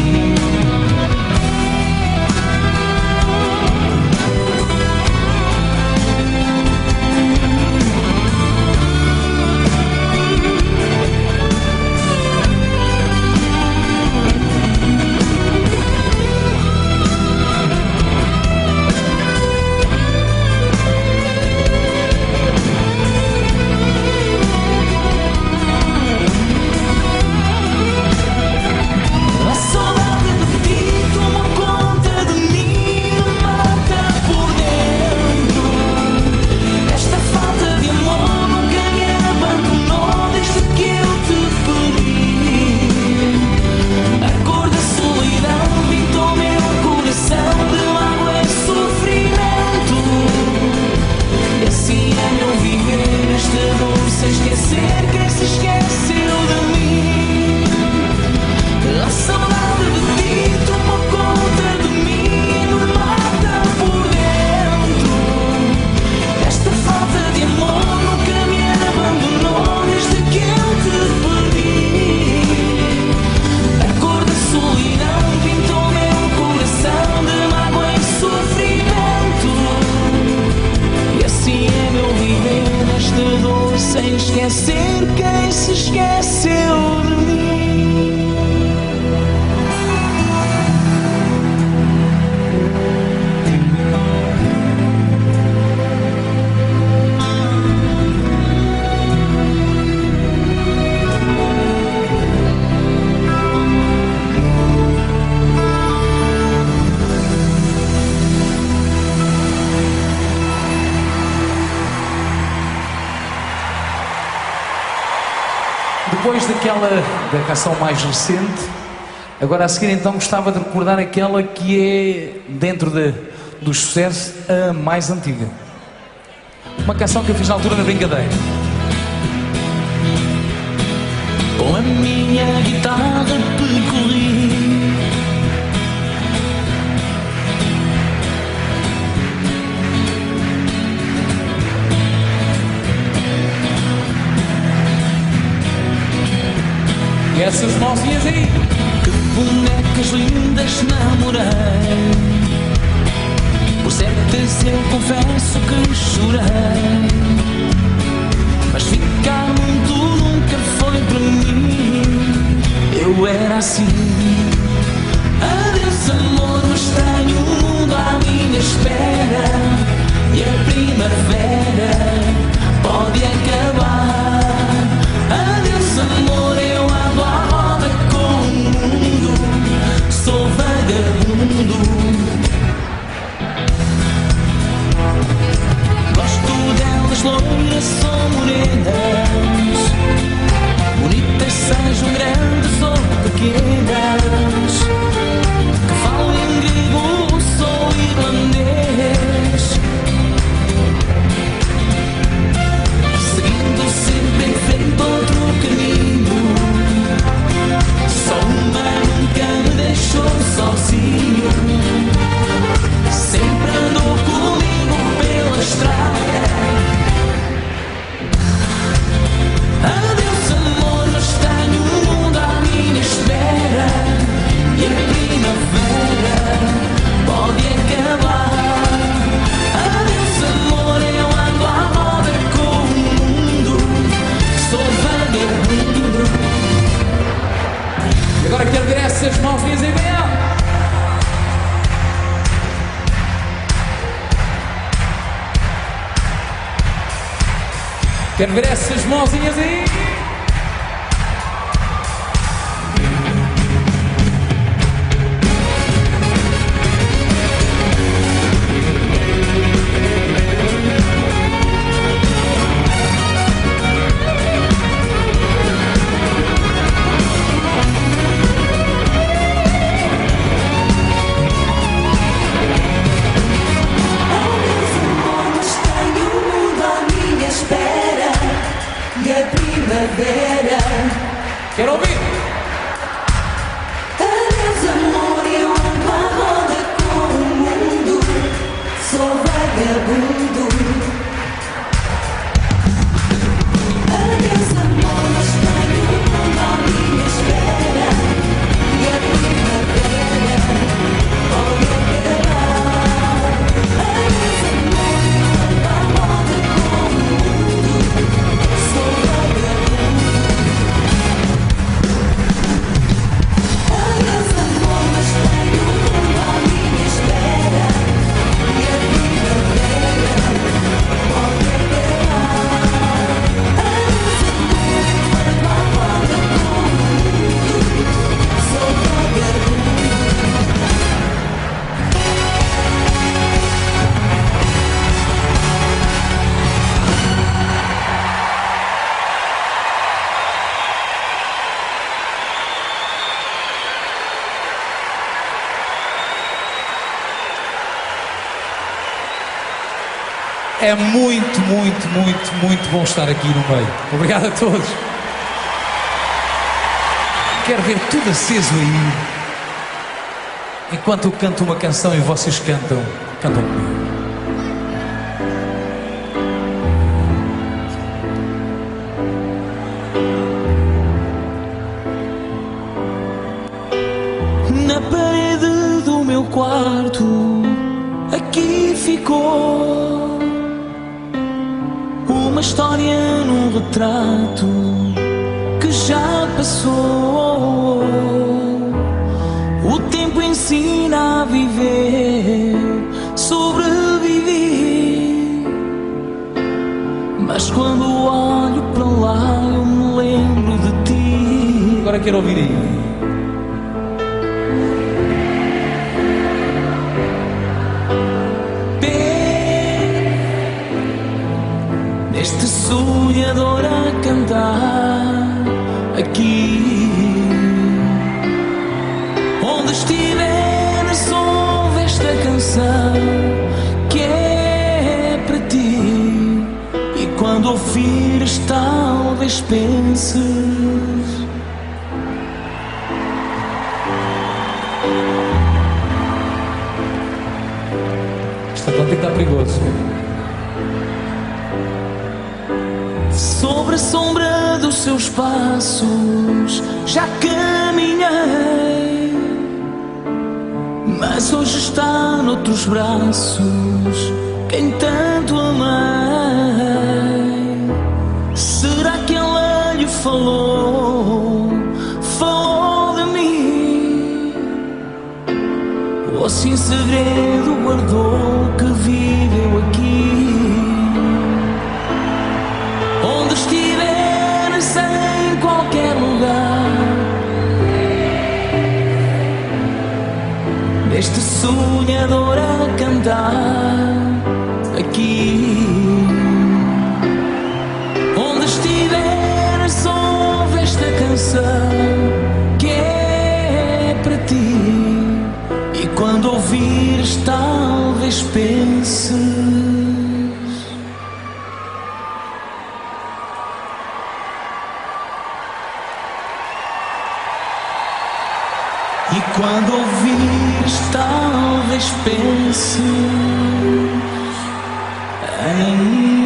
A Depois da canção mais recente, agora a seguir então gostava de recordar aquela que é, dentro dos sucessos, a mais antiga. Uma canção que eu fiz na altura da brincadeira. Com a minha guitarra percorri E essas mãozinhas aí. que bonecas lindas namorei. Por certas eu confesso que chorei, mas ficar muito nunca foi para mim. Eu era assim. Adeus amor, mas tenho o mundo à minha espera, e a primavera pode acabar. Adeus amor, eu ando à roda com o mundo, sou vagabundo. Gosto delas loiras ou morenas, bonitas sejam grandes ou pequenas, que falem grego ou irlandês, seguindo sempre em frente outro caminho. Só uma nunca me deixou sozinho, sempre andou comigo pela estrada. Adeus amor, mas tenho o mundo à minha espera, e a primavera pode acabar. Adeus amor, eu ando à roda com o mundo, sou vagabundo. E agora quero ver essas mãozinhas aí bem alto. Quero ver essas mãozinhas aí. Quero ouvir. Adeus amor, eu ando à roda com o mundo, sou vagabundo. Adeus amor, mas tenho o mundo à minha espera, e a primavera pode acabar. Adeus amor, eu ando à roda com o mundo, sou vagabundo. Adeus amor, mas tenho o mundo à minha espera, e a primavera pode acabar. Adeus amor, eu ando à roda com o mundo, sou vagabundo. É muito, muito, muito, muito bom estar aqui no meio. Obrigado a todos. Quero ver tudo aceso aí. Enquanto eu canto uma canção e vocês cantam comigo. Na parede do meu quarto, aqui ficou uma história num retrato que já passou. O tempo ensina a viver, sobrevivi, mas quando olho para lá eu me lembro de ti. Agora quero ouvir aí. Este sonhador a cantar talvez penses. Esta conta está perigoso. Sobre a sombra dos seus passos já caminhei, mas hoje está noutros braços quem tanto amei. Será que ela lhe falou de mim? Ou se em segredo guardou que viveu aqui? Onde estiveres, em qualquer lugar, deste sonhador a cantar aqui. Onde estiveres, ouve esta canção que é para ti. E quando ouvires, talvez penses. E quando ouvires, talvez penses em mim.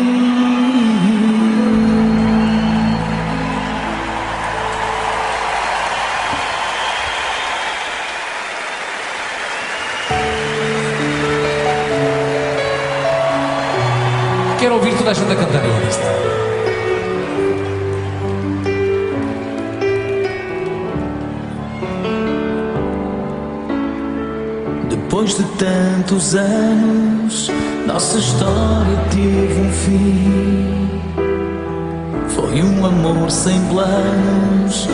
Quero ouvir toda a gente a cantar isto. Depois de tantos anos, nossa história teve um fim. Foi um amor sem planos,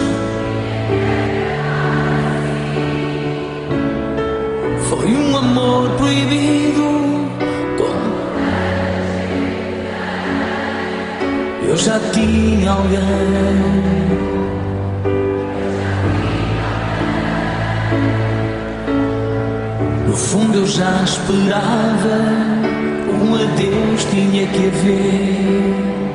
foi um amor proibido. Eu já tinha alguém. No fundo eu já esperava, um adeus tinha que haver.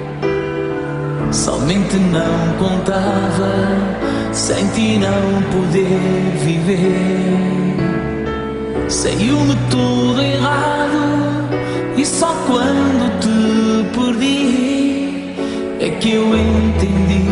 Somente não contava, sem ti não poder viver. Saiu-me tudo errado, e só quando te perdi é que eu entendi.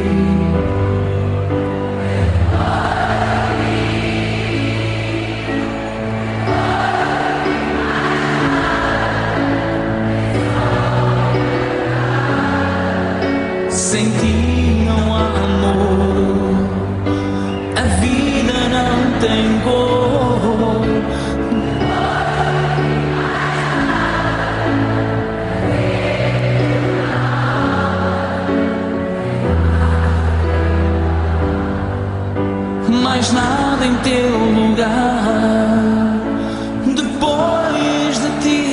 Sem ti não há amor, a vida não tem cor. Mais nada em teu lugar depois de ti.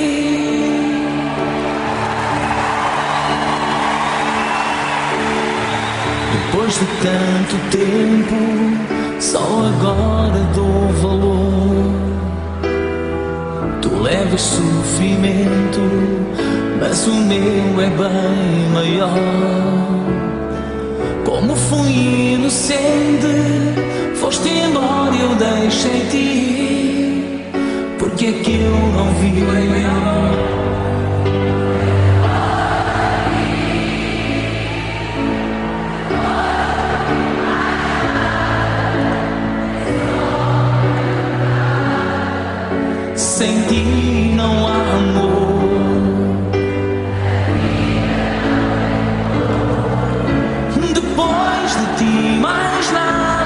Depois de tanto tempo, só agora dou valor. Tu levas sofrimento, mas o meu é bem maior. Como fui inocente, foste embora e eu deixei-te ir. Porque é que eu não vi? Sem ti não há amor. Depois de ti mais nada,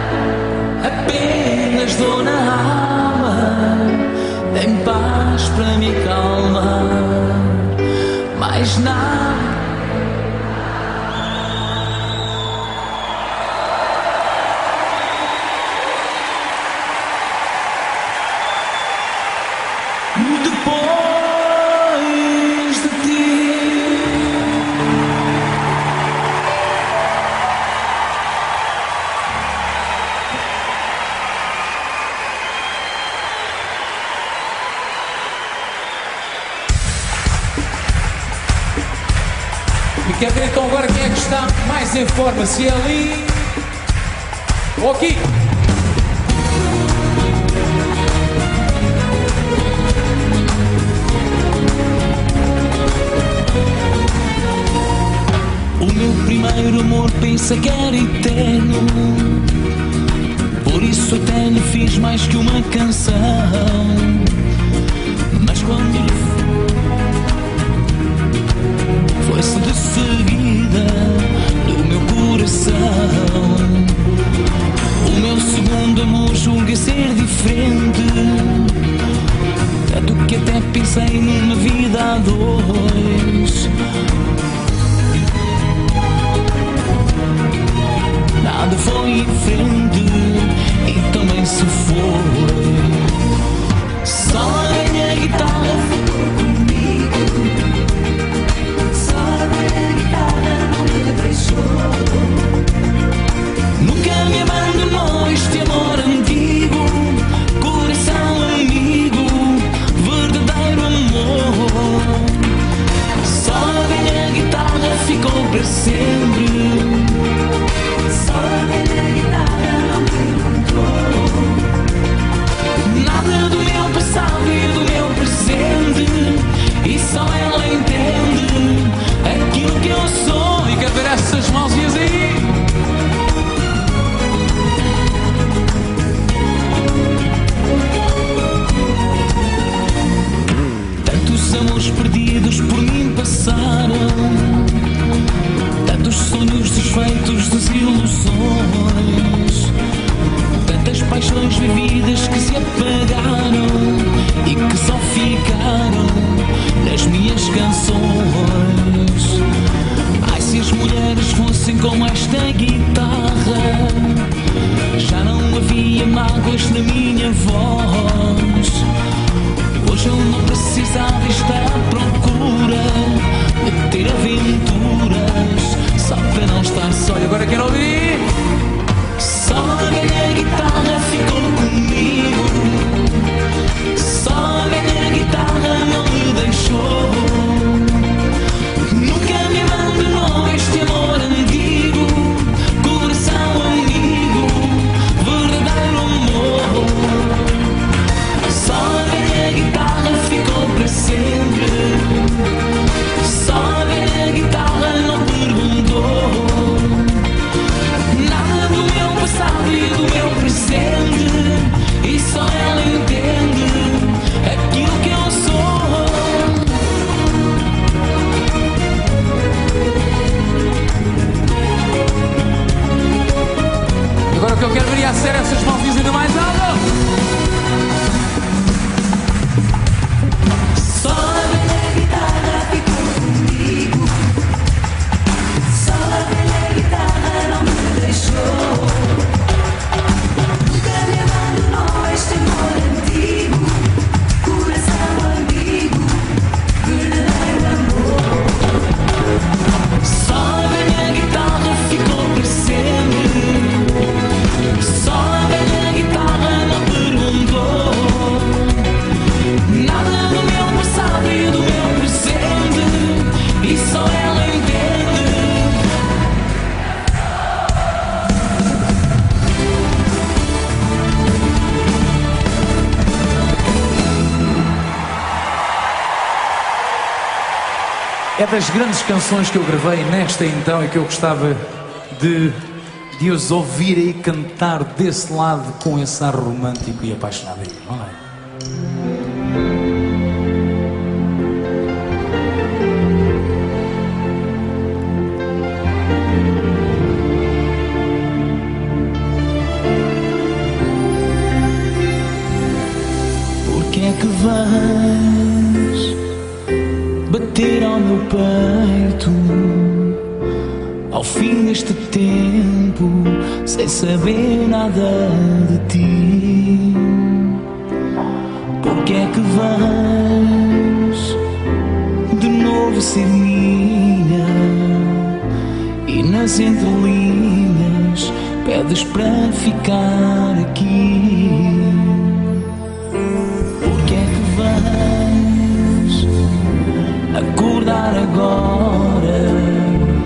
apenas dor na alma, em paz para me acalmar. Mais nada. Depois de ti. Quer ver então agora quem é que está mais em forma? Se é ali ou aqui? O meu primeiro amor pensa que era eterno, por isso até lhe fiz mais que uma canção. Mas quando lhe foi-se de seguida do meu coração, o meu segundo amor julguei ser diferente, tanto que até pensei numa vida a dois. Nada foi em frente e também se foi. Só a minha guitarra ficou comigo, só a minha guitarra não me deixou. Nunca me abandonou este amor antigo, coração amigo, verdadeiro amor. Só a minha guitarra ficou para sempre. Só a minha guitarra não perguntou nada do meu passado e do meu presente, e só ela entende aquilo que eu sou. E quer ver essas mãozinhas aí? Tantos amores perdidos por mim passaram, tantos sonhos desfeitos, desilusões, tantas paixões vividas que se apagaram e que só ficaram nas minhas canções. Ai, se as mulheres fossem como esta guitarra, já não havia mágoas na minha voz. Hoje eu não precisava estar à procura de ter aventuras só para não estar só. E agora quero ouvir. Só a minha guitarra ficou comigo, só a minha guitarra não me deixou. Nunca me abandonou este amor antigo, coração amigo, verdadeiro amor. Só a minha guitarra ficou para sempre, só a minha guitarra não perguntou nada do meu passado e do meu presente, e só ela entende aquilo que eu sou. Agora o que eu quero ver é a sério essas mãozinhas ainda mais alto. Só a minha guitarra ficou comigo, só a minha guitarra não me deixou. Nunca me abandonou este amor antigo, coração amigo, verdadeiro amor. Só a minha guitarra ficou para sempre, só a minha guitarra não perguntou nada do meu passado e do meu presente, e só ela entende. É das grandes canções que eu gravei nesta então e que eu gostava de os ouvir e cantar desse lado com esse ar romântico e apaixonado aí, não é? Por que é que vais bater ao meu peito ao fim deste tempo, sem saber nada de ti? Por que é que vais de novo ser minha e nas entrelinhas pedes para ficar aqui? Por que é que vais acordar agora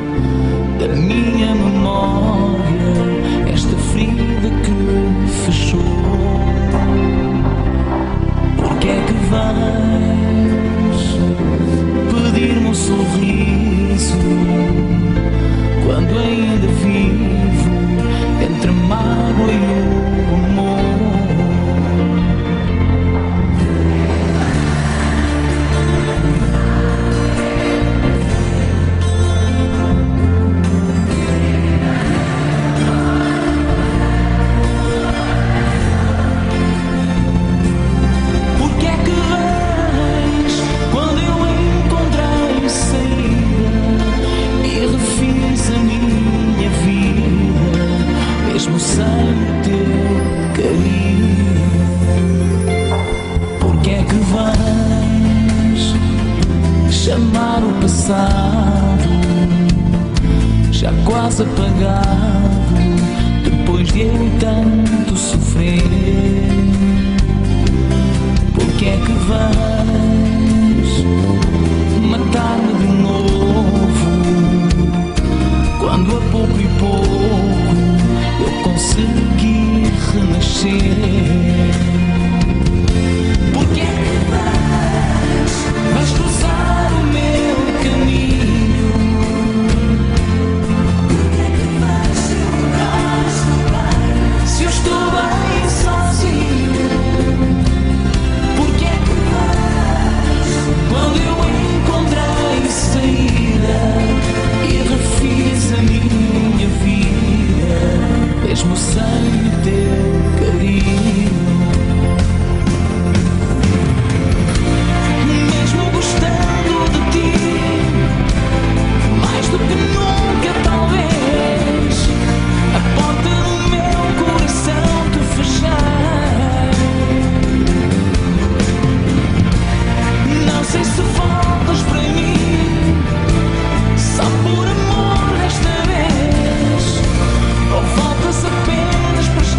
mesmo sem o teu carinho. Porque é que vais chamar o passado, já quase apagado, depois de eu tanto sofrer? Porque é que vais matar-me de novo, quando a pouco e pouco eu consegui renascer? Porque é que vais cruzar o meu caminho? Porque é que vais se eu estou bem sozinho? Porque é que quando eu encontrei saída e refiz a minha vida, mesmo sem o teu carinho, mesmo gostando de ti mais do que nunca, talvez a porta do meu coração te fechar. Não sei se voltas para mim só por amor desta vez, ou voltas apenas para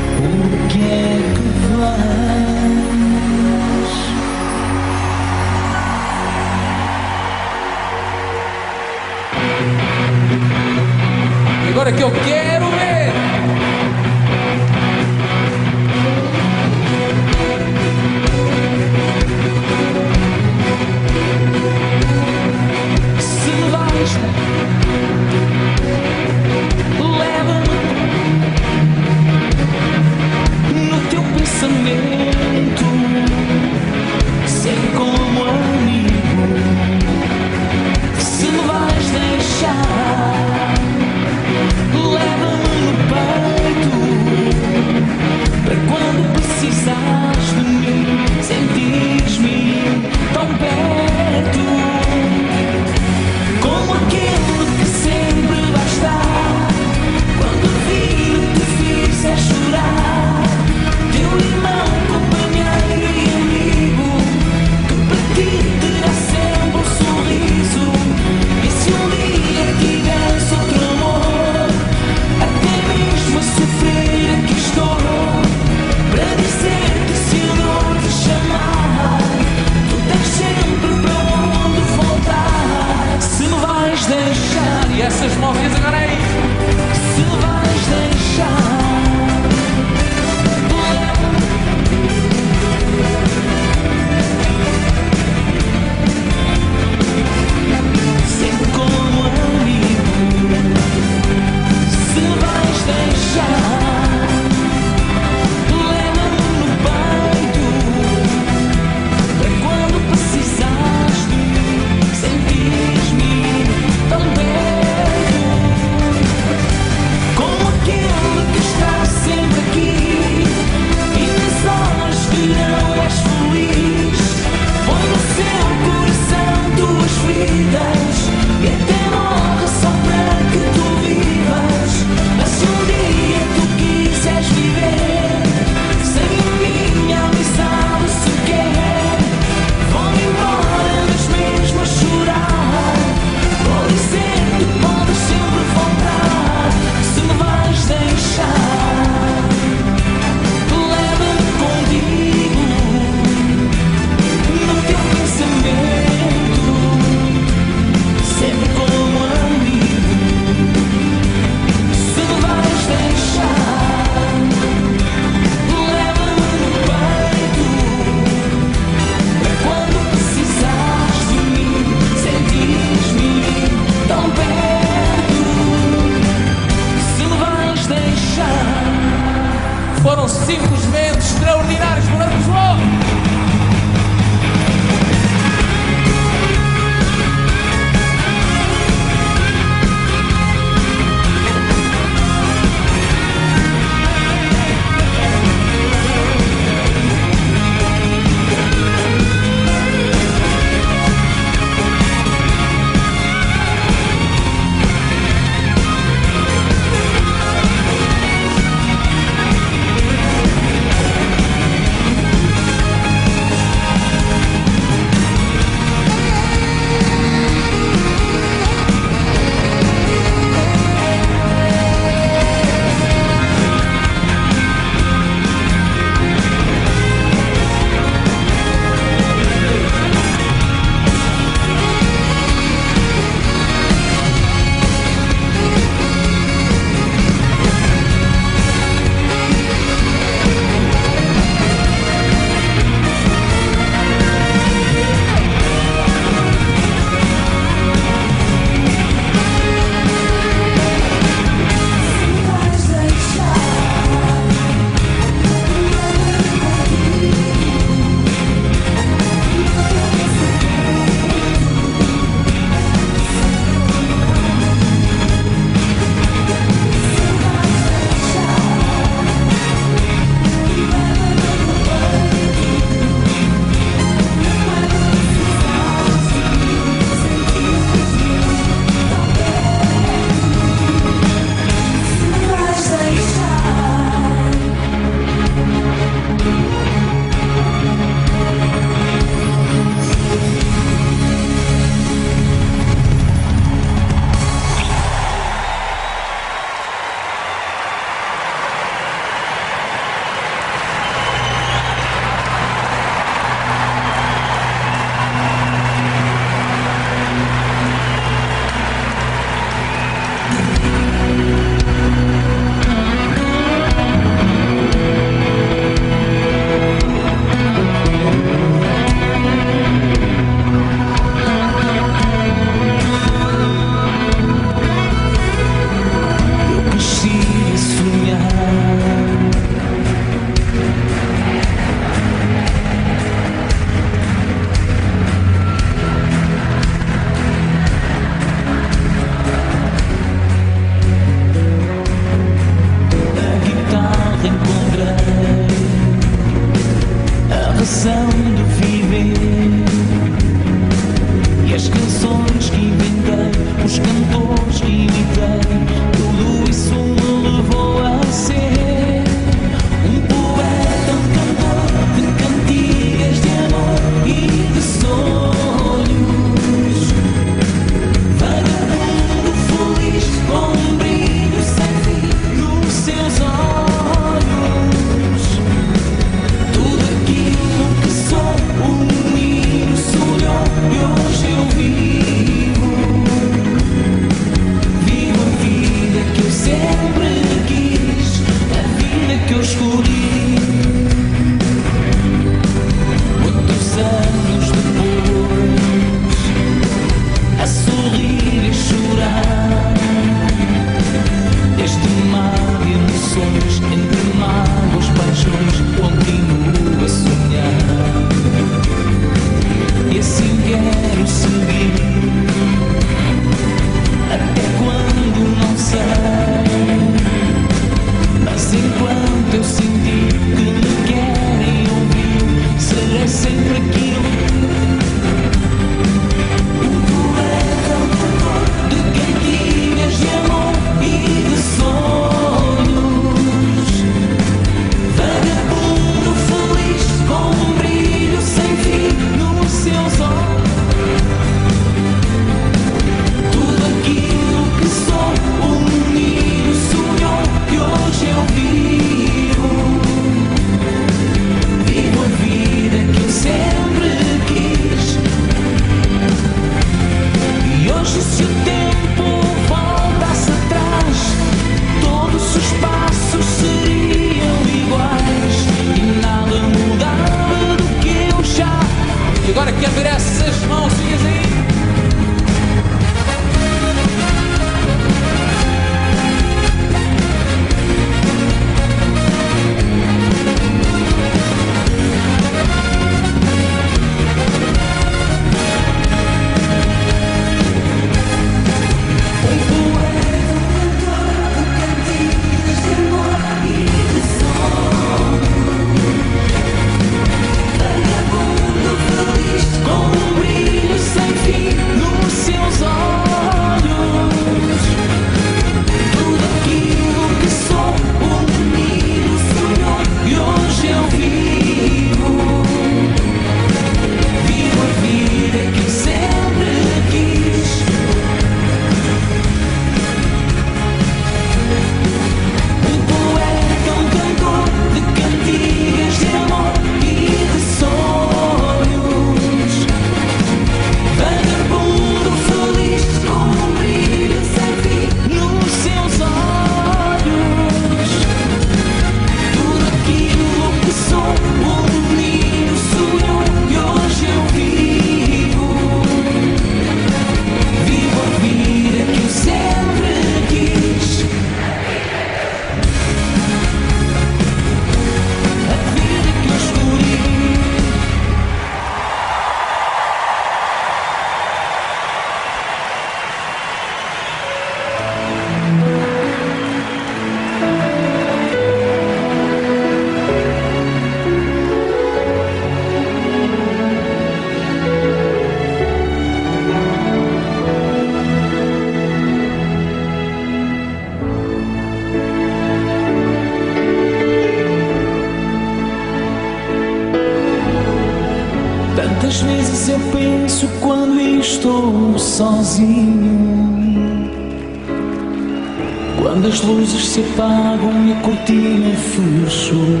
Tantas vezes eu penso quando estou sozinho, quando as luzes se apagam e a cortina fechou.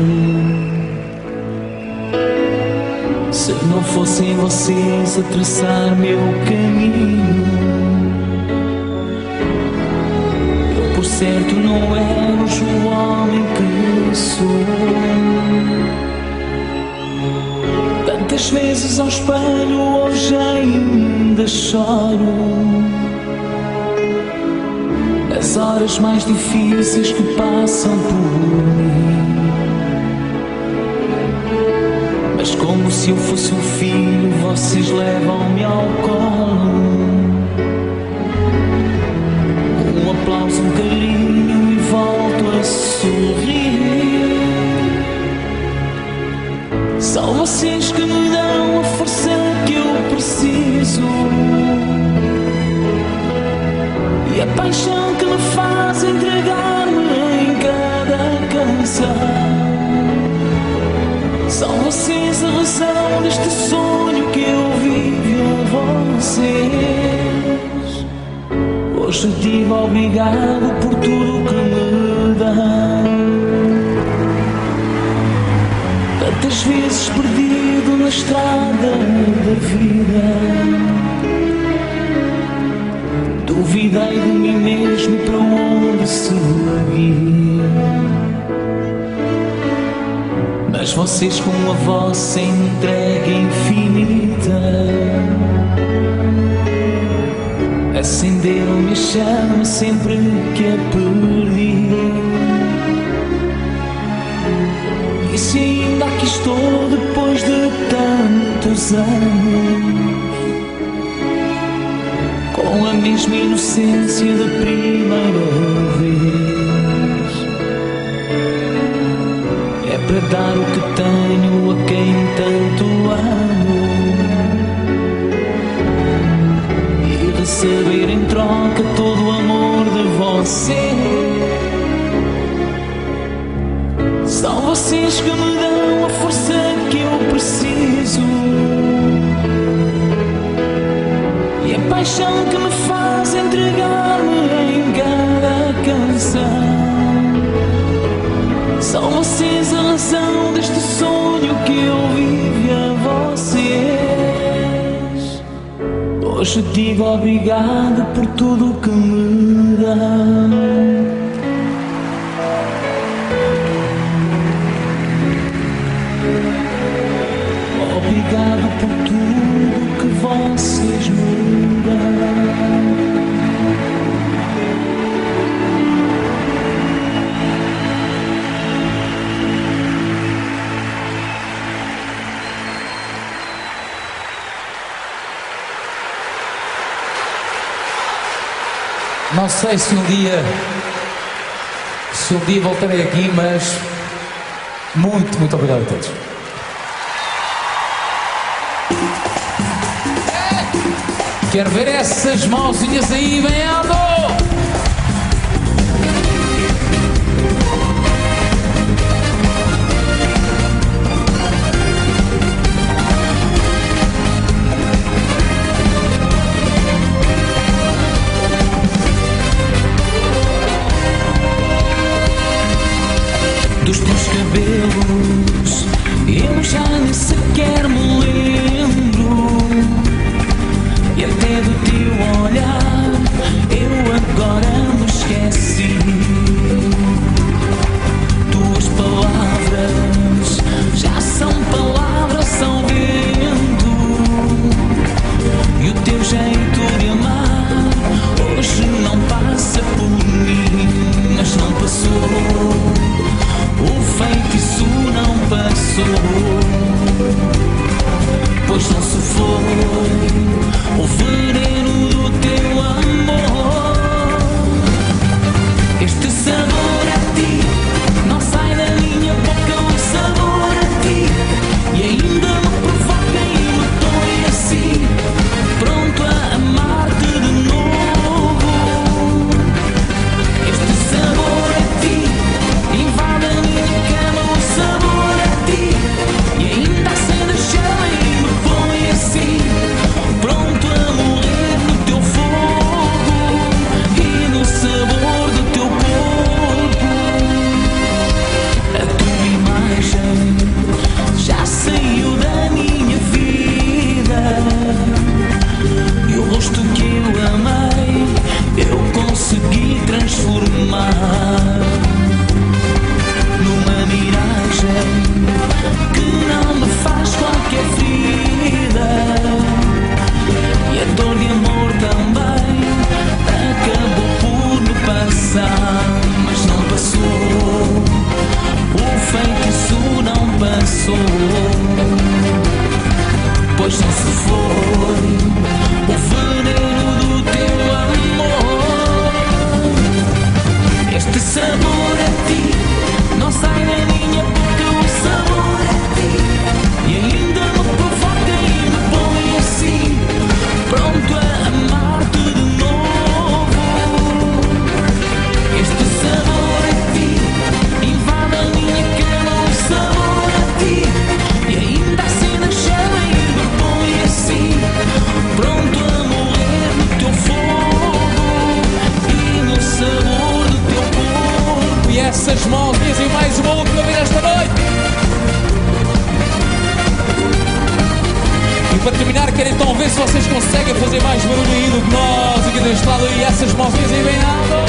Se não fossem vocês a traçar meu caminho, eu por certo não era o homem que sou. Tantas vezes ao espelho hoje ainda choro, nas horas mais difíceis que passam por mim. Mas como se eu fosse um filho, vocês levam-me ao colo. Um aplauso, um carinho e volto a sorrir. São vocês que me dão a força que eu preciso e a paixão que me faz entregar-me em cada canção. São vocês a razão deste sonho que eu vivo a vocês. Hoje digo obrigado por tudo que me dão. Tantas vezes perdido na estrada da vida, duvidei de mim mesmo para onde seguir. Mas vocês com a vossa entrega infinita acenderam-me a chama sempre que a perdi. E se ainda aqui estou depois de tantos anos, com a mesma inocência da primeira vez, é para dar o que tenho a quem tanto amo e receber em troca todo o amor de vocês. São vocês que me dão a força que eu preciso e a paixão que me faz entregar-me em cada canção. São vocês a razão deste sonho que eu vivo a vocês. Hoje digo obrigado por tudo que me dão. Obrigado por tudo que vocês me dão. Não sei se um dia voltarei aqui, mas muito obrigado a todos. Quero ver essas mãozinhas aí, bem alto! Dos teus cabelos eu já nem sequer me lembro, e até do teu olhar eu agora me esqueci. Tuas palavras já são palavras, são vento, e o teu jeito de amar hoje não passa por mim. Mas não passou, o feitiço não passou, pois não se foi o veneno do teu amor. Este sabor a ti não sai da minha boca, o sabor a ti, e ainda me provoca e me dói assim, pronto a amar-te de novo. Este sabor a ti invade a minha cama, o sabor a ti, e ainda acende a chama e me põe assim. mãozinhas e mais uma última vez esta noite. E para terminar, quero então ver se vocês conseguem fazer mais barulho aí do que nós aqui deste lado. E essas mãozinhas aí bem nada.